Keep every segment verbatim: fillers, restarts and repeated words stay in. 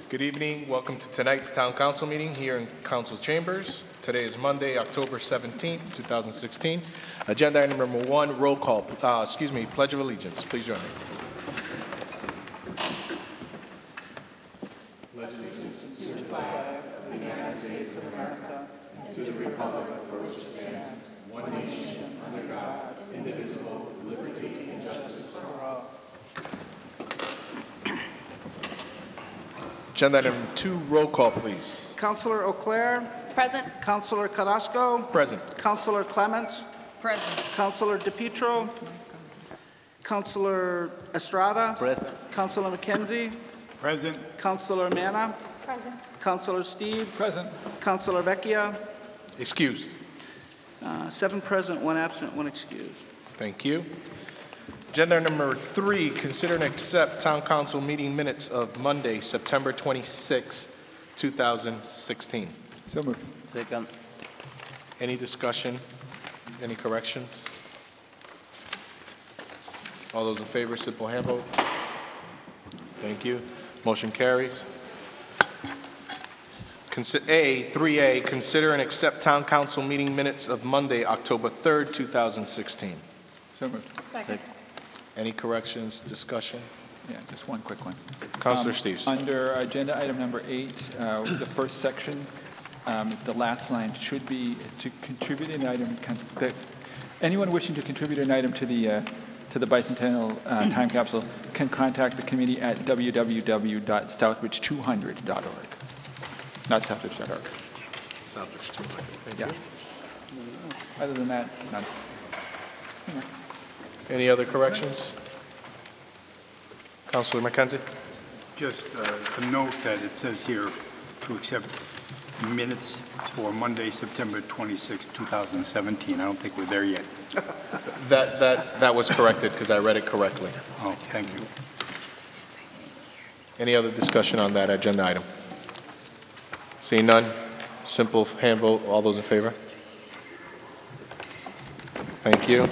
Good evening. Welcome to tonight's Town Council meeting here in Council Chambers. Today is Monday, October seventeenth, two thousand sixteen. Agenda item number one, roll call. Uh, excuse me, Pledge of Allegiance. Please join me. Pledge allegiance to the flag of the United States of America and to the republic for which it stands, one nation, under God, indivisible, with liberty and justice for all. Agenda item two, roll call, please. Councillor Auclair. Present. Councillor Carrasco. Present. Councillor Clements. Present. Councillor DePietro. Councillor Estrada. Present. Councillor McKenzie. Present. Councillor Manna. Present. Councillor Steve. Present. Councillor Vecchia. Excused. Uh, seven present, one absent, one excused. Thank you. Agenda number three, consider and accept Town Council meeting minutes of Monday, September twenty-sixth, two thousand sixteen. So moved. Second. Any discussion? Any corrections? All those in favor, simple hand vote. Thank you. Motion carries. Consi- A, three A, consider and accept Town Council meeting minutes of Monday, October third, two thousand sixteen. So moved. Second. Any corrections, discussion? Yeah, just one quick one. Councilor Um, Steves. Under agenda item number eight, uh, the first section, um, the last line should be to contribute an item. Con- that anyone wishing to contribute an item to the uh, to the bicentennial uh, time capsule can contact the committee at w w w dot southbridge two hundred dot org. Not southbridge dot org. Southbridge two hundred. Thank Yeah. you. Other than that, none. Any other corrections? Councilor McKenzie? Just uh, a note that it says here to accept minutes for Monday, September twenty-sixth, two thousand seventeen. I don't think we're there yet. That, that, that was corrected because I read it correctly. Oh, thank you. Any other discussion on that agenda item? Seeing none, simple hand vote. All those in favor? Thank you.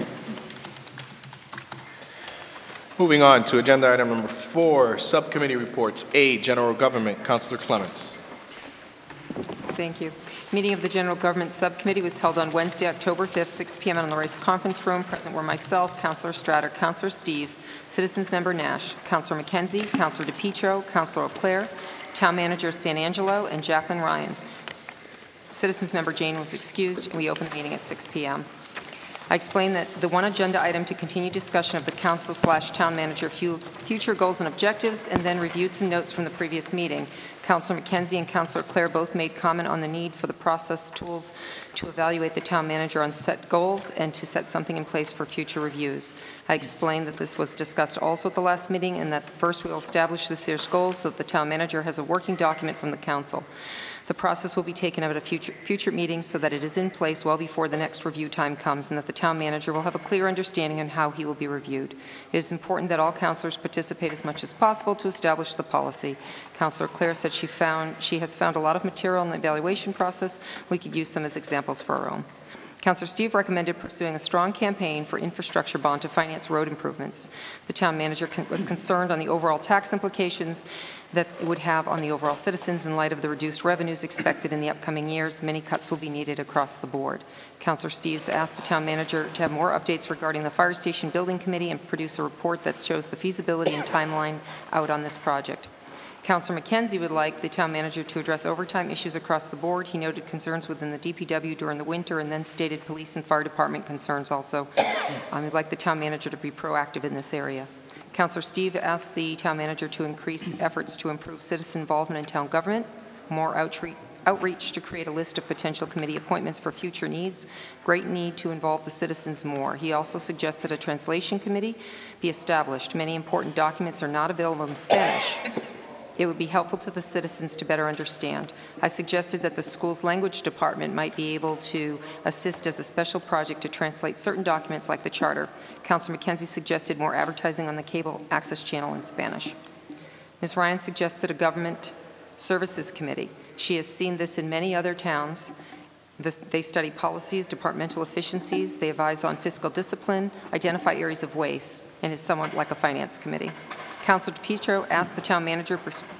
Moving on to agenda item number four, subcommittee reports. A, General Government. Councilor Clements. Thank you. Meeting of the General Government Subcommittee was held on Wednesday, October fifth, six p m in the Rice Conference Room. Present were myself, Councillor Stratter, Councillor Steves, Citizens Member Nash, Councillor McKenzie, Councillor DePietro, Councillor Auclair, Town Manager San Angelo, and Jacqueline Ryan. Citizens Member Jane was excused, and we opened the meeting at six p m I explained that the one agenda item to continue discussion of the council slash town manager future goals and objectives, and then reviewed some notes from the previous meeting. Councillor McKenzie and Councillor Clare both made comment on the need for the process tools to evaluate the town manager on set goals and to set something in place for future reviews. I explained that this was discussed also at the last meeting, and that first we'll establish this year's goals so that the town manager has a working document from the council. The process will be taken up at a future, future meeting so that it is in place well before the next review time comes, and that the town manager will have a clear understanding on how he will be reviewed. It is important that all councillors participate as much as possible to establish the policy. Councillor Clare said she found she has found a lot of material in the evaluation process. We could use some as examples for our own. Councillor Steve recommended pursuing a strong campaign for infrastructure bond to finance road improvements. The town manager was concerned on the overall tax implications that it would have on the overall citizens in light of the reduced revenues expected in the upcoming years. Many cuts will be needed across the board. Councillor Steves asked the town manager to have more updates regarding the fire station building committee and produce a report that shows the feasibility and timeline out on this project. Councillor McKenzie would like the town manager to address overtime issues across the board. He noted concerns within the D P W during the winter, and then stated police and fire department concerns also. Um, he'd like the town manager to be proactive in this area. Councillor Steve asked the town manager to increase efforts to improve citizen involvement in town government, more outreach, outreach to create a list of potential committee appointments for future needs, great need to involve the citizens more. He also suggested a translation committee be established. Many important documents are not available in Spanish. It would be helpful to the citizens to better understand. I suggested that the school's language department might be able to assist as a special project to translate certain documents like the charter. Councillor McKenzie suggested more advertising on the cable access channel in Spanish. Miz Ryan suggested a government services committee. She has seen this in many other towns. They study policies, departmental efficiencies, they advise on fiscal discipline, identify areas of waste, and is somewhat like a finance committee. Councillor DePietro asked the town manager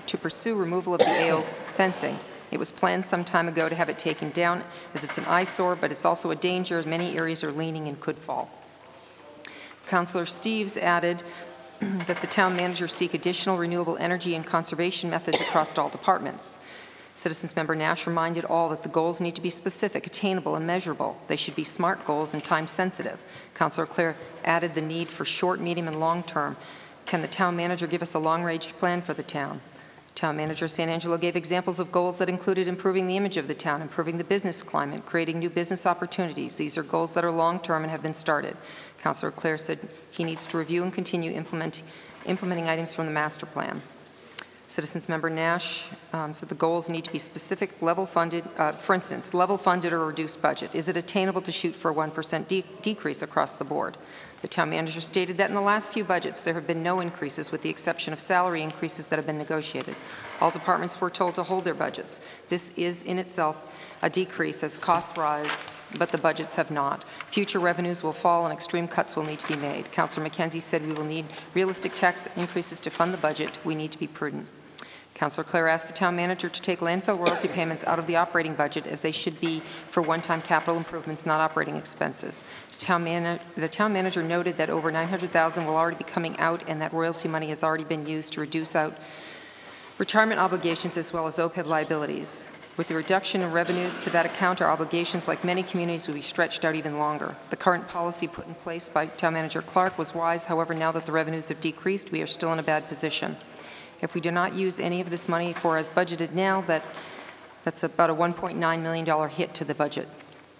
to pursue removal of the A O fencing. It was planned some time ago to have it taken down as it's an eyesore, but it's also a danger as many areas are leaning and could fall. Councillor Steves added that the town manager seek additional renewable energy and conservation methods across all departments. Citizens Member Nash reminded all that the goals need to be specific, attainable, and measurable. They should be SMART goals and time-sensitive. Councillor Clare added the need for short, medium, and long-term. Can the town manager give us a long-range plan for the town? Town Manager San Angelo gave examples of goals that included improving the image of the town, improving the business climate, creating new business opportunities. These are goals that are long-term and have been started. Councillor Clare said he needs to review and continue implement, implementing items from the master plan. Citizens Member Nash um, said the goals need to be specific, level funded, uh, for instance, level funded or reduced budget. Is it attainable to shoot for a one percent de decrease across the board? The town manager stated that in the last few budgets there have been no increases with the exception of salary increases that have been negotiated. All departments were told to hold their budgets. This is in itself a decrease as costs rise, but the budgets have not. Future revenues will fall and extreme cuts will need to be made. Councillor McKenzie said we will need realistic tax increases to fund the budget. We need to be prudent. Councillor Clare asked the town manager to take landfill royalty payments out of the operating budget as they should be for one-time capital improvements, not operating expenses. The town, man the town manager noted that over nine hundred thousand dollars will already be coming out and that royalty money has already been used to reduce out retirement obligations as well as O P E B liabilities. With the reduction in revenues to that account, our obligations, like many communities, will be stretched out even longer. The current policy put in place by Town Manager Clark was wise. However, now that the revenues have decreased, we are still in a bad position. If we do not use any of this money for as budgeted now, that, that's about a one point nine million dollar hit to the budget.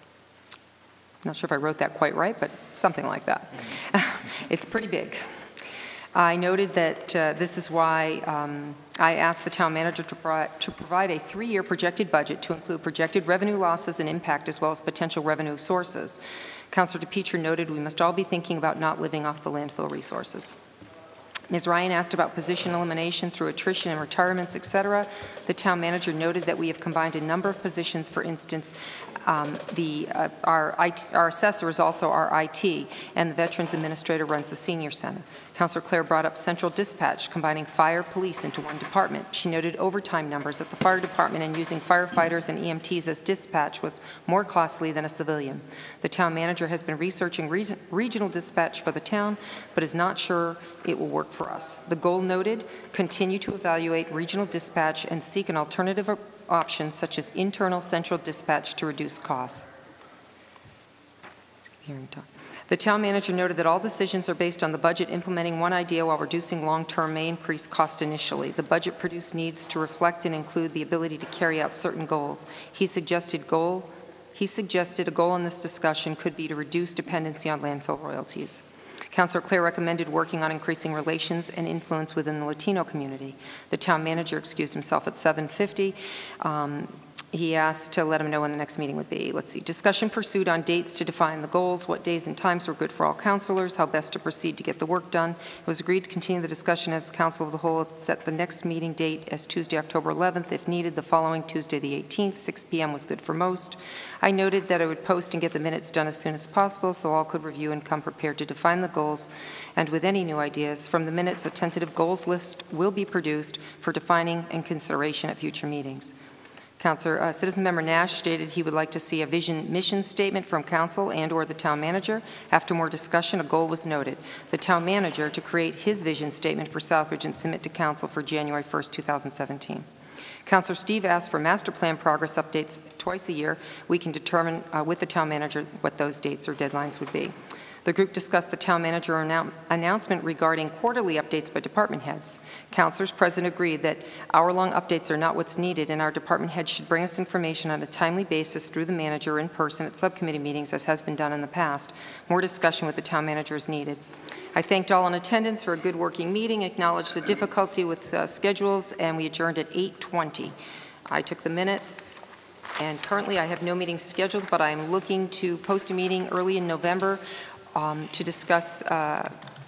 I'm not sure if I wrote that quite right, but something like that. It's pretty big. I noted that uh, this is why um, I asked the town manager to, pro to provide a three-year projected budget to include projected revenue losses and impact as well as potential revenue sources. Councillor DePietro noted we must all be thinking about not living off the landfill resources. Miz Ryan asked about position elimination through attrition and retirements, et cetera. The town manager noted that we have combined a number of positions. For instance, um, the, uh, our, I T, our assessor is also our I T, and the Veterans Administrator runs the Senior Center. Councillor Clare brought up central dispatch, combining fire, police into one department. She noted overtime numbers at the fire department and using firefighters and E M Ts as dispatch was more costly than a civilian. The town manager has been researching re regional dispatch for the town, but is not sure it will work for us. The goal noted, continue to evaluate regional dispatch and seek an alternative option such as internal central dispatch to reduce costs. The town manager noted that all decisions are based on the budget. Implementing one idea while reducing long-term may increase cost initially. The budget produced needs to reflect and include the ability to carry out certain goals. He suggested goal He suggested a goal in this discussion could be to reduce dependency on landfill royalties. Councillor Clare recommended working on increasing relations and influence within the Latino community. The town manager excused himself at seven fifty. Um, He asked to let him know when the next meeting would be. Let's see. Discussion pursued on dates to define the goals, what days and times were good for all councillors, how best to proceed to get the work done. It was agreed to continue the discussion as Council of the Whole set the next meeting date as Tuesday, October eleventh. If needed, the following Tuesday, the eighteenth, six p m was good for most. I noted that I would post and get the minutes done as soon as possible so all could review and come prepared to define the goals. And with any new ideas, from the minutes, a tentative goals list will be produced for defining and consideration at future meetings. Councillor, uh, Citizen Member Nash stated he would like to see a vision mission statement from Council and or the Town Manager. After more discussion, a goal was noted. The Town Manager to create his vision statement for Southbridge and submit to Council for January first, two thousand seventeen. Councillor Steve asked for master plan progress updates twice a year. We can determine uh, with the Town Manager what those dates or deadlines would be. The group discussed the town manager annou announcement regarding quarterly updates by department heads. Councillors present agreed that hour-long updates are not what's needed, and our department heads should bring us information on a timely basis through the manager in person at subcommittee meetings, as has been done in the past. More discussion with the town manager is needed. I thanked all in attendance for a good working meeting, acknowledged the difficulty with uh, schedules, and we adjourned at eight twenty. I took the minutes. And currently I have no meetings scheduled, but I'm looking to post a meeting early in November Um, to discuss uh,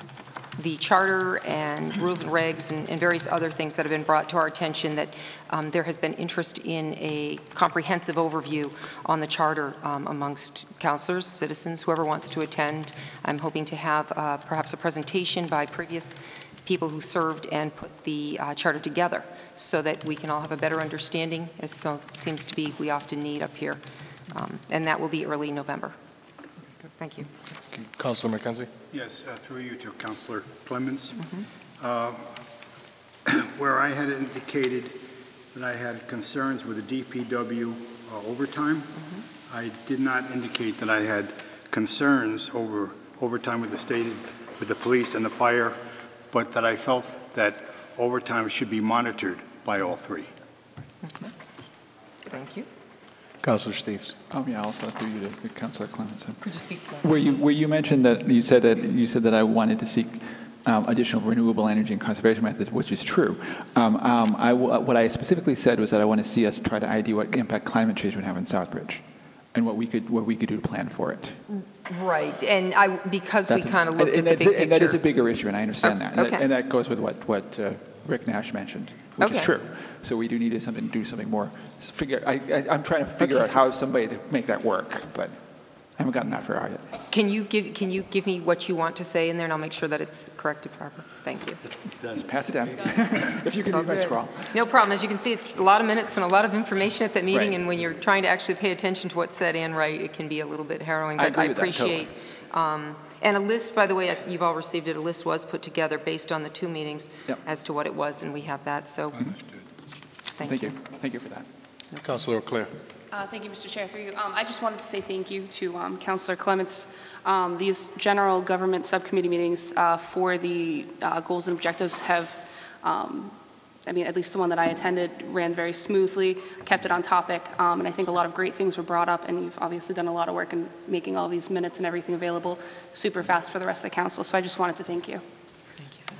the charter and rules and regs and, and various other things that have been brought to our attention, that um, there has been interest in a comprehensive overview on the charter um, amongst councilors, citizens, whoever wants to attend. I'm hoping to have uh, perhaps a presentation by previous people who served and put the uh, charter together so that we can all have a better understanding, as so seems to be we often need up here. Um, and that will be early November. Thank you. Councilor McKenzie. Yes, uh, through you to Councilor Clemens. Mm-hmm. Uh, where I had indicated that I had concerns with the D P W uh, overtime, mm-hmm. I did not indicate that I had concerns over overtime with the state, with the police and the fire, but that I felt that overtime should be monitored by all three. Okay. Thank you. Councilor Steves. Oh, yeah, also through you to Councilor Clemens. Could you speak? Where you, where you mentioned that, you said that, you said that I wanted to seek um, additional renewable energy and conservation methods, which is true. Um, um, I, what I specifically said was that I want to see us try to I D what impact climate change would have in Southbridge, and what we could, what we could do to plan for it. Right, and I, because That's we a- kind of looked and, at the and big that- picture. And that is a bigger issue, and I understand Oh, that. And okay. that. And that goes with what, what uh, Rick Nash mentioned, which is Okay. true. So we do need to something, do something more. S- Figure, I, I, I'm trying to figure Okay, out so- how somebody to make that work, but I haven't gotten that far yet. Can you give, can you give me what you want to say in there, and I'll make sure that it's corrected proper? Thank you. Just pass it down. If you It's can all read my good. scrawl. No problem. As you can see, it's a lot of minutes and a lot of information at that meeting, Right. and when you're trying to actually pay attention to what's said and right, it can be a little bit harrowing. I But agree I with that, totally. appreciate, um, and a list, by the way, you've all received it, a list was put together based on the two meetings Yep. as to what it was, and we have that, so thank Thank you. you. Thank you for that. Councilor O'Clair. Uh, Thank you, Mister Chair. Through you, um, I just wanted to say thank you to um, Councilor Clements. Um, These general government subcommittee meetings uh, for the uh, goals and objectives have, um, I mean, at least the one that I attended ran very smoothly, kept it on topic, um, and I think a lot of great things were brought up, and we've obviously done a lot of work in making all these minutes and everything available super fast for the rest of the council, so I just wanted to thank you. Thank you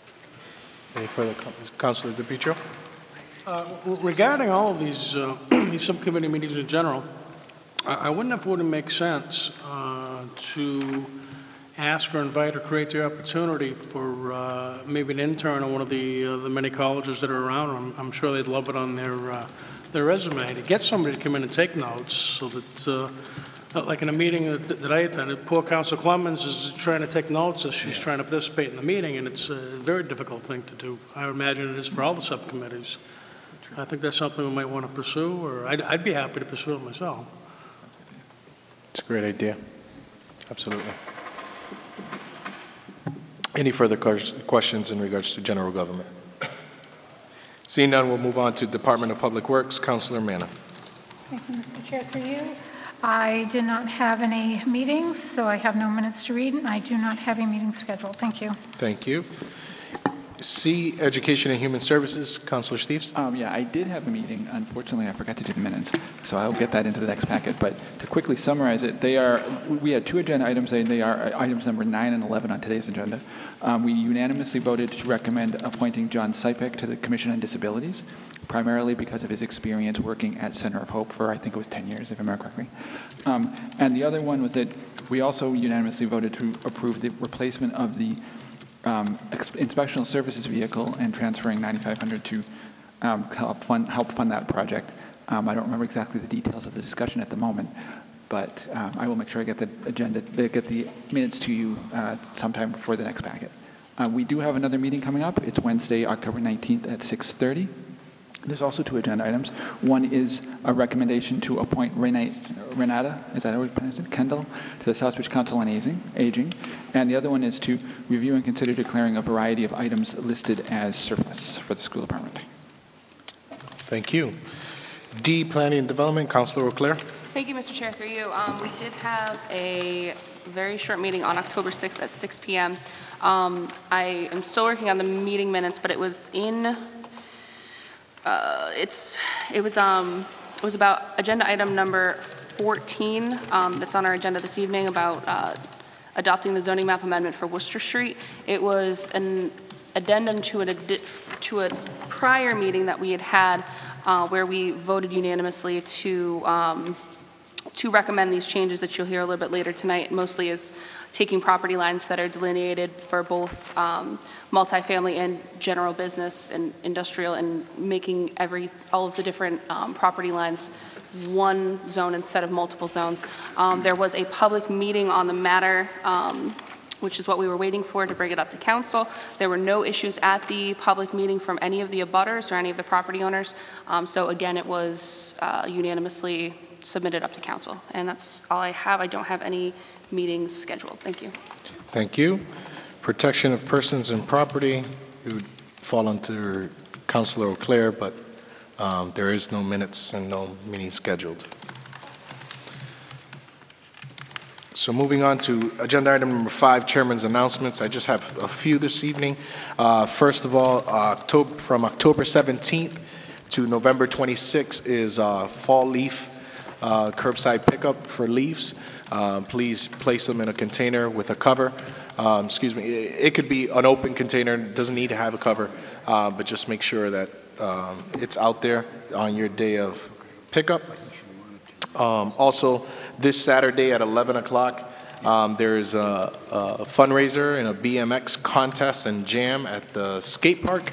for that. Any further comments? Councilor DePietro. Uh, Regarding all of these, uh, these subcommittee meetings in general, I I wonder if it wouldn't make sense uh, to ask or invite or create the opportunity for uh, maybe an intern at one of the, uh, the many colleges that are around. I'm, I'm sure they'd love it on their, uh, their resume, to get somebody to come in and take notes so that, uh, like in a meeting that, that I attended, poor Council Clemens is trying to take notes as she's trying to participate in the meeting, and it's a very difficult thing to do. I would imagine it is for all the subcommittees. I think that's something we might want to pursue, or I'd, I'd be happy to pursue it myself. It's a great idea. Absolutely. Any further ques- questions in regards to general government? Seeing none, we'll move on to Department of Public Works. Councilor Manna. Thank you, Mister Chair, through you. I did not have any meetings, so I have no minutes to read, and I do not have a meeting scheduled. Thank you. Thank you. C, Education and Human Services. Councilor Steves. Um, yeah, I did have a meeting. Unfortunately, I forgot to do the minutes, so I'll get that into the next packet. But to quickly summarize it, they are, we had two agenda items, and they are items number nine and eleven on today's agenda. Um, we unanimously voted to recommend appointing John Sypek to the Commission on Disabilities, primarily because of his experience working at Center of Hope for, I think it was ten years, if I remember correctly. Um, and the other one was that we also unanimously voted to approve the replacement of the Um, inspectional services vehicle and transferring ninety-five hundred to um, help fund help fund that project. Um, I don't remember exactly the details of the discussion at the moment, but um, I will make sure I get the agenda, get the minutes to you uh, sometime before the next packet. Uh, we do have another meeting coming up. It's Wednesday, October nineteenth at six thirty. There's also two agenda items. One is a recommendation to appoint Renate, Renata, is that how we pronounce it, Kendall, to the Southbridge Council on Aging, Aging. And the other one is to review and consider declaring a variety of items listed as surplus for the school department. Thank you. D, Planning and Development. Councilor O'Clair. Thank you, Mister Chair. Through you, um, we did have a very short meeting on October sixth at six p m Um, I am still working on the meeting minutes, but it was in. Uh, it's it was um it was about agenda item number fourteen um, that's on our agenda this evening about uh, adopting the zoning map amendment for Worcester Street. It was an addendum to an to a prior meeting that we had had uh, where we voted unanimously to um, to recommend these changes that you'll hear a little bit later tonight, mostly is taking property lines that are delineated for both um, multifamily and general business and industrial, and making every all of the different um, property lines one zone instead of multiple zones. Um, there was a public meeting on the matter, um, which is what we were waiting for to bring it up to council. There were no issues at the public meeting from any of the abutters or any of the property owners. Um, so again, it was uh, unanimously submitted up to council. And that's all I have. I don't have any meetings scheduled. Thank you. Thank you. Protection of persons and property, it would fall under Councilor Auclair, but um, there is no minutes and no meeting scheduled. So moving on to agenda item number five, Chairman's announcements. I just have a few this evening. Uh, first of all, uh, October, from October seventeenth to November twenty-sixth is uh, fall leaf uh, curbside pickup for leaves. Uh, please place them in a container with a cover. Um, excuse me, it, it could be an open container, it doesn't need to have a cover, uh, but just make sure that um, it's out there on your day of pickup. Um, also, this Saturday at eleven o'clock, um, there is a, a fundraiser and a B M X contest and jam at the skate park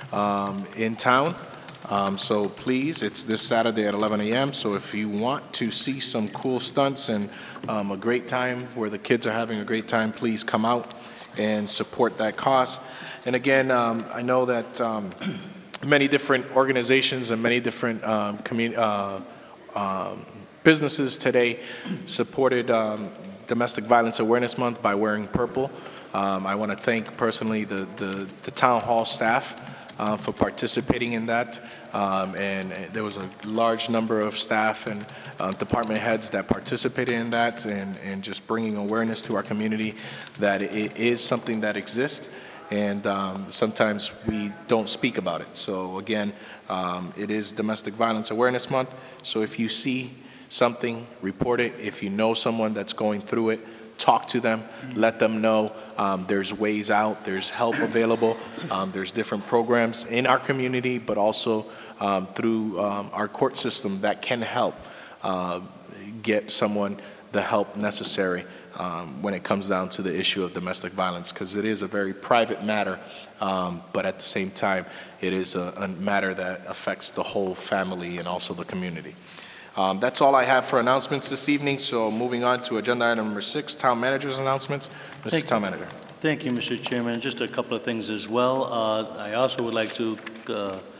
um, in town. Um, so please, it's this Saturday at eleven a m So if you want to see some cool stunts and um, a great time where the kids are having a great time, please come out and support that cause. And again, um, I know that um, many different organizations and many different um, community uh, um, businesses today supported um, Domestic Violence Awareness Month by wearing purple. Um, I want to thank personally the, the, the town hall staff uh, for participating in that. Um, and there was a large number of staff and uh, department heads that participated in that, and, and just bringing awareness to our community that it is something that exists. And um, sometimes we don't speak about it. So again, um, it is Domestic Violence Awareness Month. So if you see something, report it. If you know someone that's going through it, talk to them, let them know um, there's ways out, there's help available, um, there's different programs in our community, but also um, through um, our court system that can help uh, get someone the help necessary um, when it comes down to the issue of domestic violence, because it is a very private matter, um, but at the same time, it is a, a matter that affects the whole family and also the community. Um, that's all I have for announcements this evening. So moving on to agenda item number six, Town Manager's announcements. Mister Thank Town Manager. Thank you, Mister Chairman. Just a couple of things as well. Uh, I also would like to uh,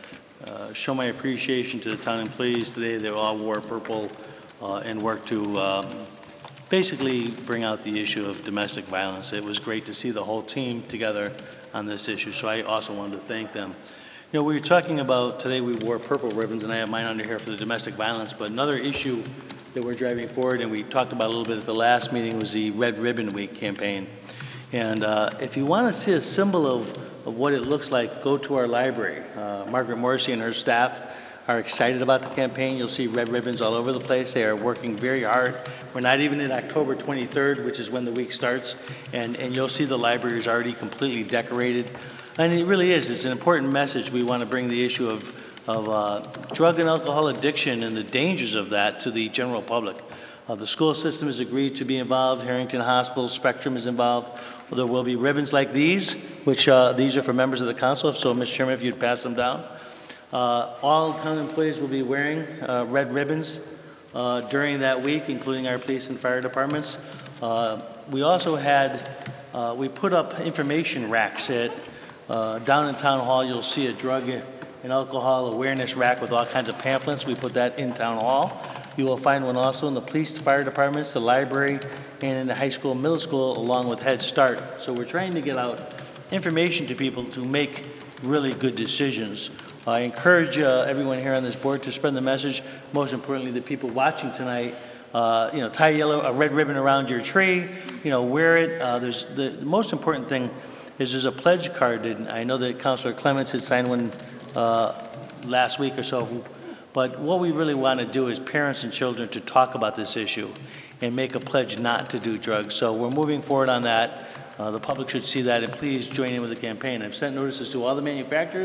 uh, show my appreciation to the town employees today. They all wore purple uh, and worked to um, basically bring out the issue of domestic violence. It was great to see the whole team together on this issue, so I also wanted to thank them. You know, we were talking about, today we wore purple ribbons, and I have mine under here for the domestic violence, but another issue that we're driving forward, and we talked about a little bit at the last meeting, was the Red Ribbon Week campaign. And uh, if you want to see a symbol of, of what it looks like, go to our library. Uh, Margaret Morrissey and her staff are excited about the campaign. You'll see red ribbons all over the place. They are working very hard. We're not even in October twenty-third, which is when the week starts, and, and you'll see the library is already completely decorated. And it really is. It's an important message. We want to bring the issue of, of uh, drug and alcohol addiction and the dangers of that to the general public. Uh, the school system has agreed to be involved. Harrington Hospital, Spectrum is involved. Well, there will be ribbons like these, which uh, these are for members of the council. So, Mister Chairman, if you'd pass them down. Uh, all town employees will be wearing uh, red ribbons uh, during that week, including our police and fire departments. Uh, we also had, uh, we put up information racks at Uh, down in Town Hall. You'll see a drug and alcohol awareness rack with all kinds of pamphlets. We put that in Town Hall. You will find one also in the police, fire departments, the library, and in the high school, middle school, along with Head Start. So we're trying to get out information to people to make really good decisions. I encourage uh, everyone here on this board to spread the message. Most importantly, the people watching tonight, uh, you know, tie yellow, a red ribbon around your tree. You know, wear it. Uh, there's the, the most important thing is there's a pledge card, and I know that Councilor Clements had signed one uh, last week or so, but what we really want to do is parents and children to talk about this issue and make a pledge not to do drugs. So we're moving forward on that. Uh, the public should see that, and please join in with the campaign. I've sent notices to all the manufacturers.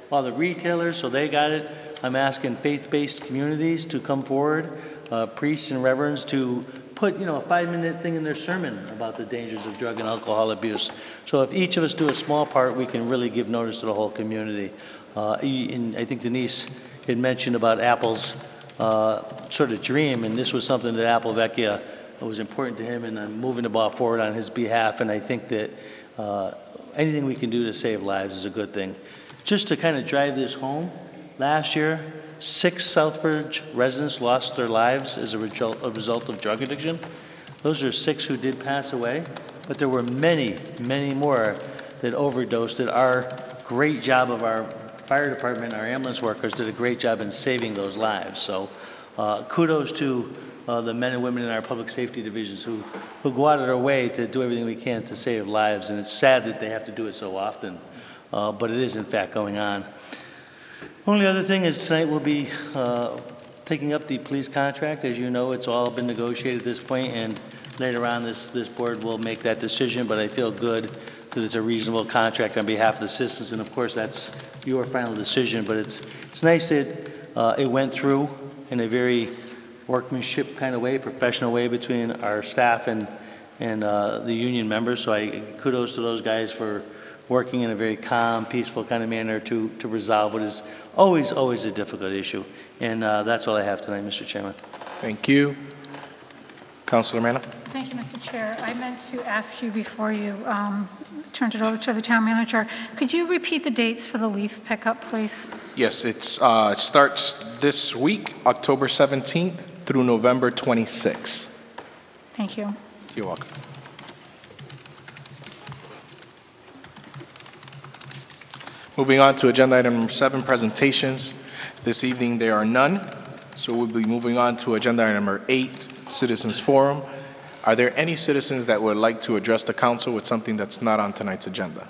all the retailers, so they got it. I'm asking faith-based communities to come forward, uh, priests and reverends to put, you know, a five-minute thing in their sermon about the dangers of drug and alcohol abuse. So if each of us do a small part, we can really give notice to the whole community. Uh, and I think Denise had mentioned about Apple's uh, sort of dream, and this was something that Apple Vecchia was important to him, and I'm moving the ball forward on his behalf, and I think that uh, anything we can do to save lives is a good thing. Just to kind of drive this home, last year, six Southbridge residents lost their lives as a result, a result of drug addiction. Those are six who did pass away, but there were many, many more that overdosed. That our great job of our fire department, our ambulance workers did a great job in saving those lives. So uh, kudos to uh, the men and women in our public safety divisions who, who go out of their way to do everything we can to save lives. And it's sad that they have to do it so often, uh, but it is in fact going on. Only other thing is tonight we'll be uh, taking up the police contract. As you know, it's all been negotiated at this point, and later on this, this board will make that decision, but I feel good that it's a reasonable contract on behalf of the citizens, and of course that's your final decision, but it's, it's nice that uh, it went through in a very workmanship kind of way, professional way between our staff and, and uh, the union members, so I kudos to those guys for working in a very calm, peaceful kind of manner to, to resolve what is always, always a difficult issue. And uh, that's all I have tonight, Mister Chairman. Thank you. Councilor Manna. Thank you, Mister Chair. I meant to ask you before you um, turned it over to the town manager. Could you repeat the dates for the leaf pickup, please? Yes, it uh, starts this week, October seventeenth through November twenty-sixth. Thank you. You're welcome. Moving on to agenda item number seven, presentations. This evening there are none, so we'll be moving on to agenda item number eight, Citizens Forum. Are there any citizens that would like to address the council with something that's not on tonight's agenda?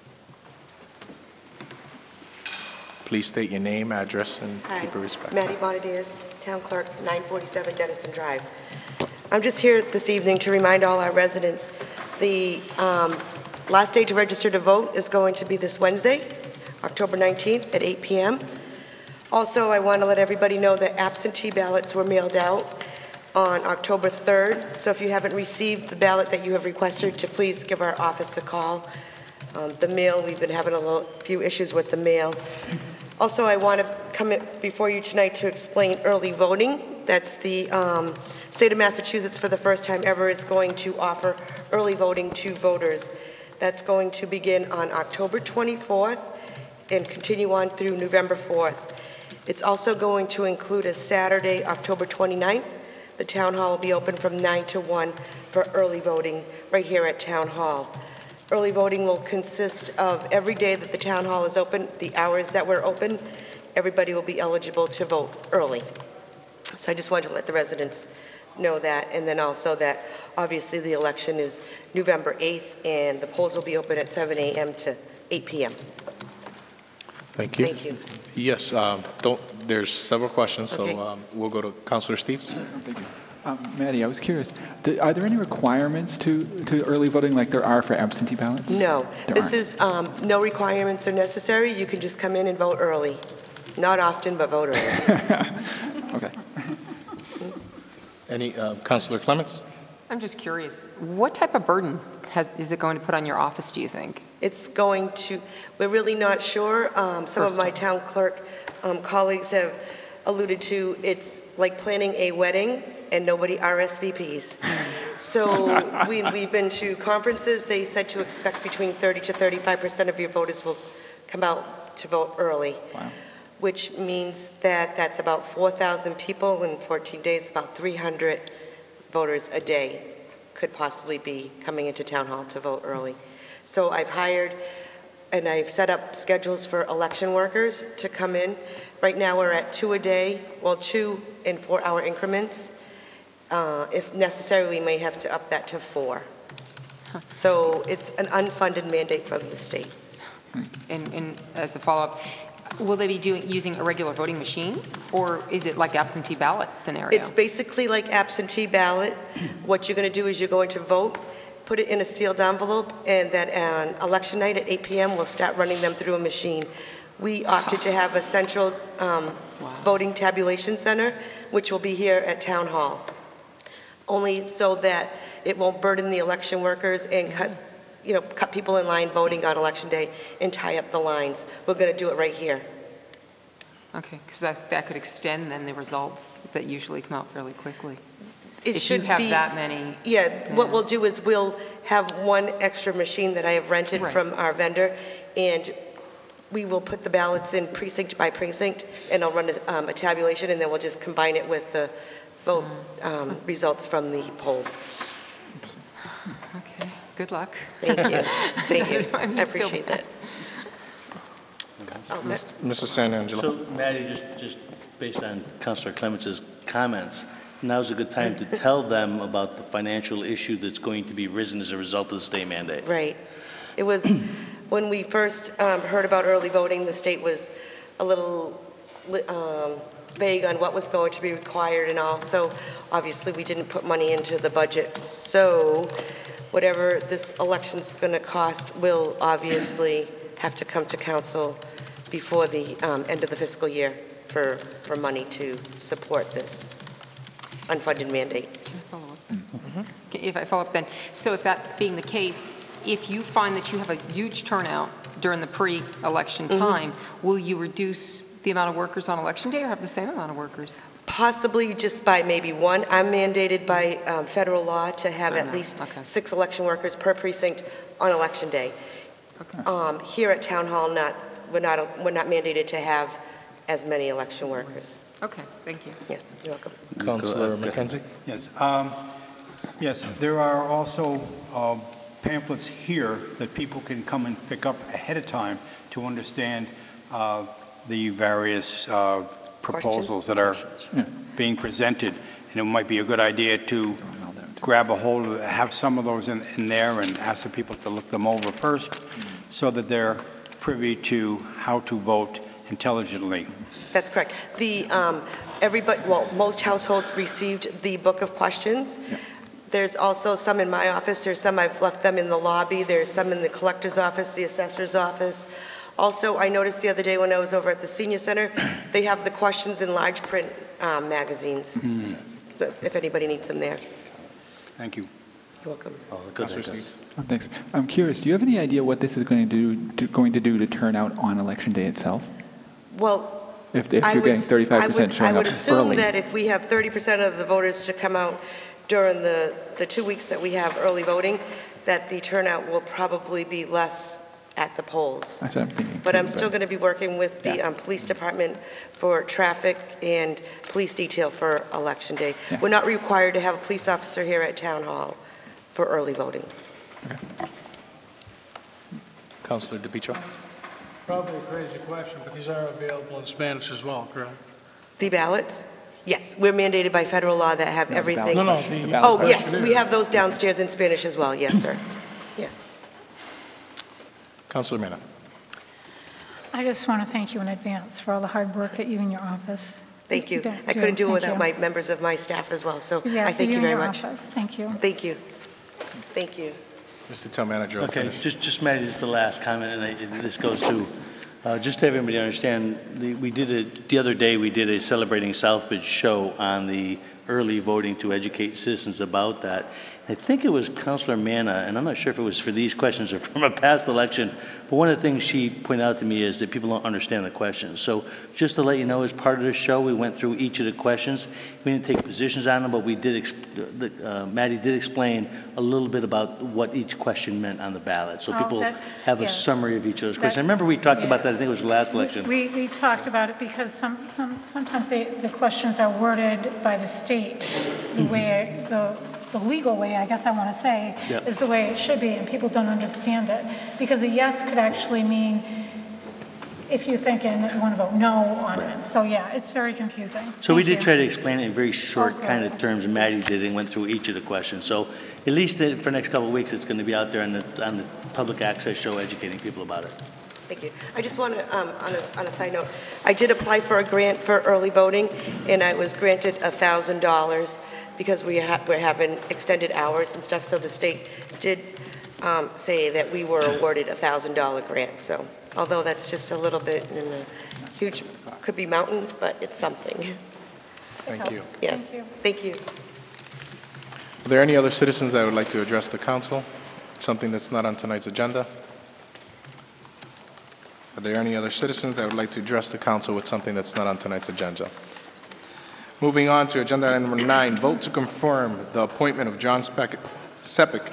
Please state your name, address, and Hi. keep it respectful. Maddie Bonadias, Town Clerk, nine forty-seven Dennison Drive. I'm just here this evening to remind all our residents the um, last day to register to vote is going to be this Wednesday, October nineteenth at eight p m Also, I want to let everybody know that absentee ballots were mailed out on October third. So if you haven't received the ballot that you have requested, to please give our office a call. Um, the mail, we've been having a little, few issues with the mail. Also, I want to come before you tonight to explain early voting. That's the um, state of Massachusetts, for the first time ever, is going to offer early voting to voters. That's going to begin on October twenty-fourth and continue on through November fourth. It's also going to include a Saturday, October twenty-ninth. The town hall will be open from nine to one for early voting right here at Town Hall. Early voting will consist of every day that the town hall is open, the hours that we're open, everybody will be eligible to vote early. So I just wanted to let the residents know that, and then also that obviously the election is November eighth, and the polls will be open at seven a m to eight p m Thank you. Thank you. Yes, um, don't, there's several questions, Okay. so um, we'll go to Councilor Steves. Thank you. Um, Maddie, I was curious, do, are there any requirements to, to early voting like there are for absentee ballots? No, There this aren't. is, um, no requirements are necessary. You can just come in and vote early. Not often, but vote early. Okay. Any, uh, Councilor Clements? I'm just curious, what type of burden has, is it going to put on your office, do you think? It's going to, we're really not sure. Um, Some of First my time. town clerk um, colleagues have alluded to, it's like planning a wedding and nobody R S V Ps. So we, we've been to conferences. They said to expect between thirty to thirty-five percent of your voters will come out to vote early. Wow. Which means that that's about four thousand people in fourteen days, about three hundred voters a day could possibly be coming into Town Hall to vote early. So I've hired and I've set up schedules for election workers to come in. Right now we're at two a day, well, two in four-hour increments. Uh, if necessary, we may have to up that to four. So it's an unfunded mandate from the state. And, and as a follow-up, will they be doing, using a regular voting machine, or is it like absentee ballot scenario? It's basically like absentee ballot. What you're going to do is you're going to vote, put it in a sealed envelope, and that on election night at eight p m we'll start running them through a machine. We opted to have a central um, voting tabulation center, which will be here at Town Hall, only so that it won't burden the election workers and cut, you know, cut people in line voting on Election Day and tie up the lines. We're going to do it right here. Okay, because that, that could extend then the results that usually come out fairly quickly. It If should you have be, that many. Yeah, what Yeah. we'll do is we'll have one extra machine that I have rented Right. from our vendor, and we will put the ballots in precinct by precinct, and I'll run a, um, a tabulation, and then we'll just combine it with the vote um, results from the polls. Okay, good luck. Thank you. Thank you. I mean, I I feel appreciate bad. that. All set? Missus Santangelo. So, Maddie, just, just based on Councilor Clemence's comments, now's a good time to tell them about the financial issue that's going to be risen as a result of the state mandate. Right. It was, when we first um, heard about early voting, the state was a little li- um, vague on what was going to be required and all, so obviously we didn't put money into the budget. So whatever this election's going to cost will obviously have to come to council before the um, end of the fiscal year for, for money to support this unfunded mandate. Can I follow up? Okay, if I follow up then, so if that being the case, if you find that you have a huge turnout during the pre-election time, will you reduce the amount of workers on election day or have the same amount of workers? Possibly just by maybe one. I'm mandated by um, federal law to have So at no, least okay. six election workers per precinct on election day. Okay. Um, Here at Town Hall, not, we're not, we're not mandated to have as many election workers. Okay, thank you. Yes, you're welcome. Councilor McKenzie. Yes, um, yes, there are also uh, pamphlets here that people can come and pick up ahead of time to understand uh, the various uh, proposals that are being presented. And it might be a good idea to grab a hold of, have some of those in, in there and ask the people to look them over first so that they're privy to how to vote intelligently. That's correct. The, um, everybody, well, most households received the book of questions. There's also some in my office. There's some I've left them in the lobby. There's some in the collector's office, the assessor's office. Also, I noticed the other day when I was over at the senior center, they have the questions in large print um, magazines. Hmm. So if anybody needs them there, Thank you. you're welcome. Oh, good. Councilor Thanks. Steve. Oh, thanks. I'm curious, do you have any idea what this is going to do, to, going to do to turn out on Election Day itself? Well, If, if I you're would getting s- thirty-five I percent would- showing I would up assume early? that if we have thirty percent of the voters to come out during the, the two weeks that we have early voting, that the turnout will probably be less at the polls. That's what I'm thinking. But too, I'm still going to be working with the Yeah. um, police department for traffic and police detail for Election Day. Yeah. We're not required to have a police officer here at Town Hall for early voting. Councilor DePietro. Probably a crazy question, but these are available in Spanish as well, correct? The ballots? Yes, we're mandated by federal law that have No, the everything. No, no, question, the the... ballot Oh, question. yes, we have those downstairs in Spanish as well, yes, sir. Yes. Councilor Mena. I just want to thank you in advance for all the hard work that you and your office Thank you. do- I couldn't do it Thank without you. my members of my staff as well, so Yeah, I for thank you and very your much. office. Thank you. Thank you. Thank you. Mister Town Manager, I'll Okay, finish. just, just Maddie, just the last comment, and I, and this goes to, uh, just to have everybody understand, the, we did it, the other day, we did a Celebrating Southbridge show on the early voting to educate citizens about that. I think it was Councilor Manna, and I'm not sure if it was for these questions or from a past election, but one of the things she pointed out to me is that people don't understand the questions. So just to let you know, as part of the show, we went through each of the questions. We didn't take positions on them, but we did, ex- uh, Maddie did explain a little bit about what each question meant on the ballot. So Oh, people that- have a yes. summary of each of those That- questions. I remember we talked about that, I yes. think it was the last election. We, we talked about it because some, some, sometimes they, the questions are worded by the state, the way, the, the legal way, I guess I want to say, Yep. is the way it should be, and people don't understand it. Because a yes could actually mean if you're thinking that you want to vote no on it. So, yeah, it's very confusing. So we Thank did you. try to explain it in very short Okay. kind of terms, and Maddie did, and went through each of the questions. So at least uh, for the next couple of weeks, it's going to be out there on the, on the public access show educating people about it. Thank you. I just want to, um, on a, on a side note, I did apply for a grant for early voting, and I was granted one thousand dollars because we ha- we're having extended hours and stuff, so the state did um, say that we were awarded a one thousand dollars grant, so although that's just a little bit in a huge, could be mountain, but it's something. Thank you. Yes, Thank you. thank you. Are there any other citizens that would like to address the council? Something that's not on tonight's agenda? Are there any other citizens that would like to address the council with something that's not on tonight's agenda? Moving on to agenda item number nine, vote to confirm the appointment of John Speck- Sepik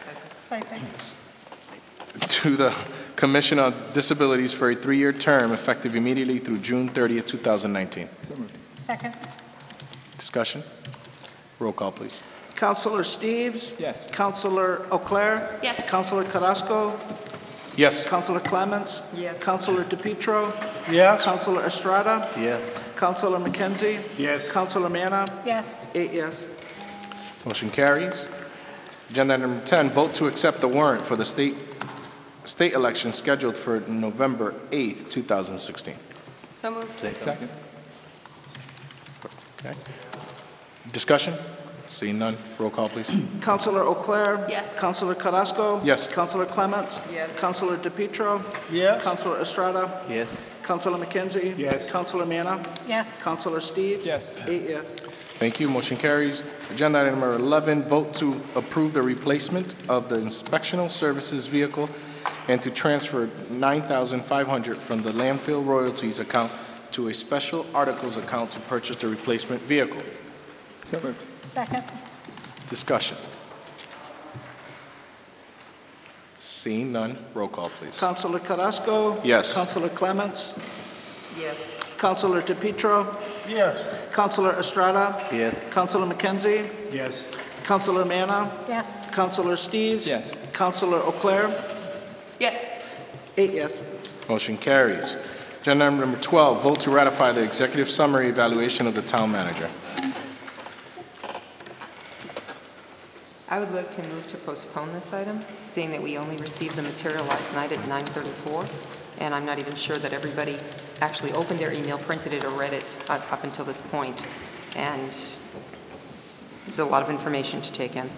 Second. to the Commission on Disabilities for a three-year term effective immediately through June thirtieth, two thousand nineteen. So moved. Second. Discussion? Roll call, please. Counselor Steves? Yes. Counselor O'Clair? Yes. Counselor Carrasco? Yes. Counselor Clements? Yes. Counselor DePietro? Yes. Counselor Estrada? Yeah. Counselor McKenzie? Yes. Counselor Manna? Yes. Eight yes. Motion carries. Agenda item number ten, vote to accept the warrant for the state state election scheduled for November eighth, two thousand sixteen. So moved. Second. Okay. Discussion? Seeing none, roll call, please. Counselor O'Clair? Yes. Counselor Carrasco? Yes. Counselor Clements? Yes. Counselor DePietro? Yes. Counselor Estrada? Yes. Counselor McKenzie? Yes. Counselor Manna? Yes. Counselor Steves? Yes. Eight yes. Thank you. Motion carries. Agenda item number eleven, vote to approve the replacement of the inspectional services vehicle and to transfer nine thousand five hundred dollars from the landfill royalties account to a special articles account to purchase the replacement vehicle. So moved. Second. Discussion. Seeing none, roll call, please. Counselor Carrasco? Yes. Counselor Clements? Yes. Counselor DePietro? Yes. Counselor Estrada? Yes. Counselor McKenzie? Yes. Counselor Manna? Yes. Counselor Steves? Yes. Counselor O'Clair? Yes. Eight yes. Motion carries. Agenda item number twelve, vote to ratify the executive summary evaluation of the town manager. I would like to move to postpone this item, seeing that we only received the material last night at nine thirty-four, and I'm not even sure that everybody actually opened their email, printed it, or read it up up until this point. And it's a lot of information to take in.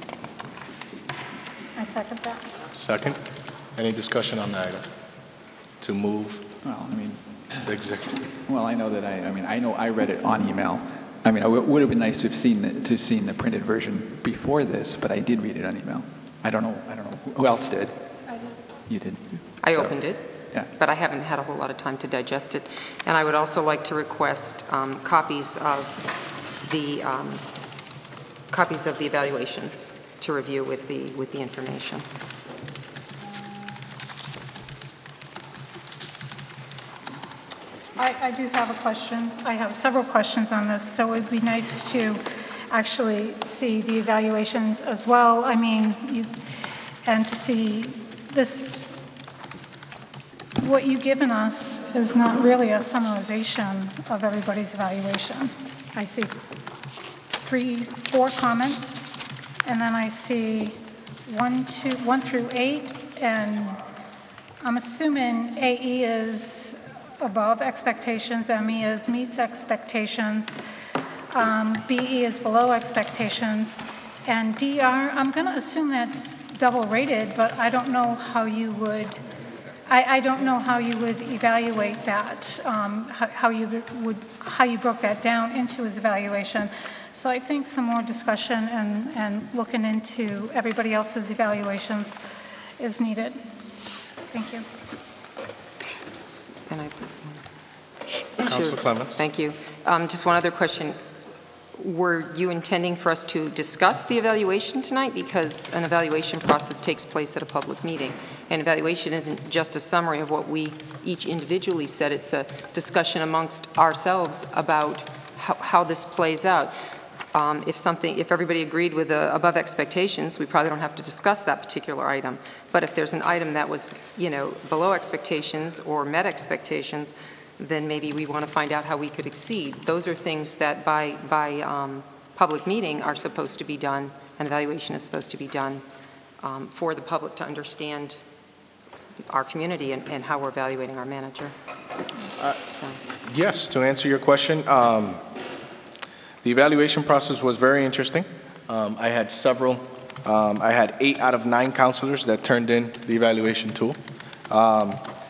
I second that. Second. Any discussion on the item? To move Well, I mean, the executive? well, I know that I, I mean, I know I read it on email. I mean, it would have been nice to have seen the, to have seen the printed version before this, but I did read it on email. I don't know, I don't know, who else did? I did. You did? I So, opened it, Yeah. but I haven't had a whole lot of time to digest it. And I would also like to request um, copies of the um, copies of the evaluations to review with the with the information. I, I do have a question. I have several questions on this, so it'd be nice to actually see the evaluations as well. I mean, you, and to see this, what you've given us is not really a summarization of everybody's evaluation. I see three, four comments, and then I see one, two, one through eight, and I'm assuming A E is above expectations, M E is meets expectations, um, B E is below expectations, and D R, I'm going to assume that's double rated, but I don't know how you would, I, I don't know how you would evaluate that, um, how, how you would, how you broke that down into his evaluation. So I think some more discussion and, and looking into everybody else's evaluations is needed. Thank you. And I, Councilor Sure. Clements? Thank you. Um, Just one other question. Were you intending for us to discuss the evaluation tonight? Because an evaluation process takes place at a public meeting. And evaluation isn't just a summary of what we each individually said. It's a discussion amongst ourselves about how, how this plays out. Um, if something, if everybody agreed with the above expectations, we probably don't have to discuss that particular item. But if there's an item that was, you know, below expectations or met expectations, then maybe we want to find out how we could exceed. Those are things that by, by um, public meeting are supposed to be done. An evaluation is supposed to be done um, for the public to understand our community and, and how we're evaluating our manager. Uh, So. Yes, to answer your question, um, the evaluation process was very interesting. Um, I had several, um, I had eight out of nine counselors that turned in the evaluation tool. Um,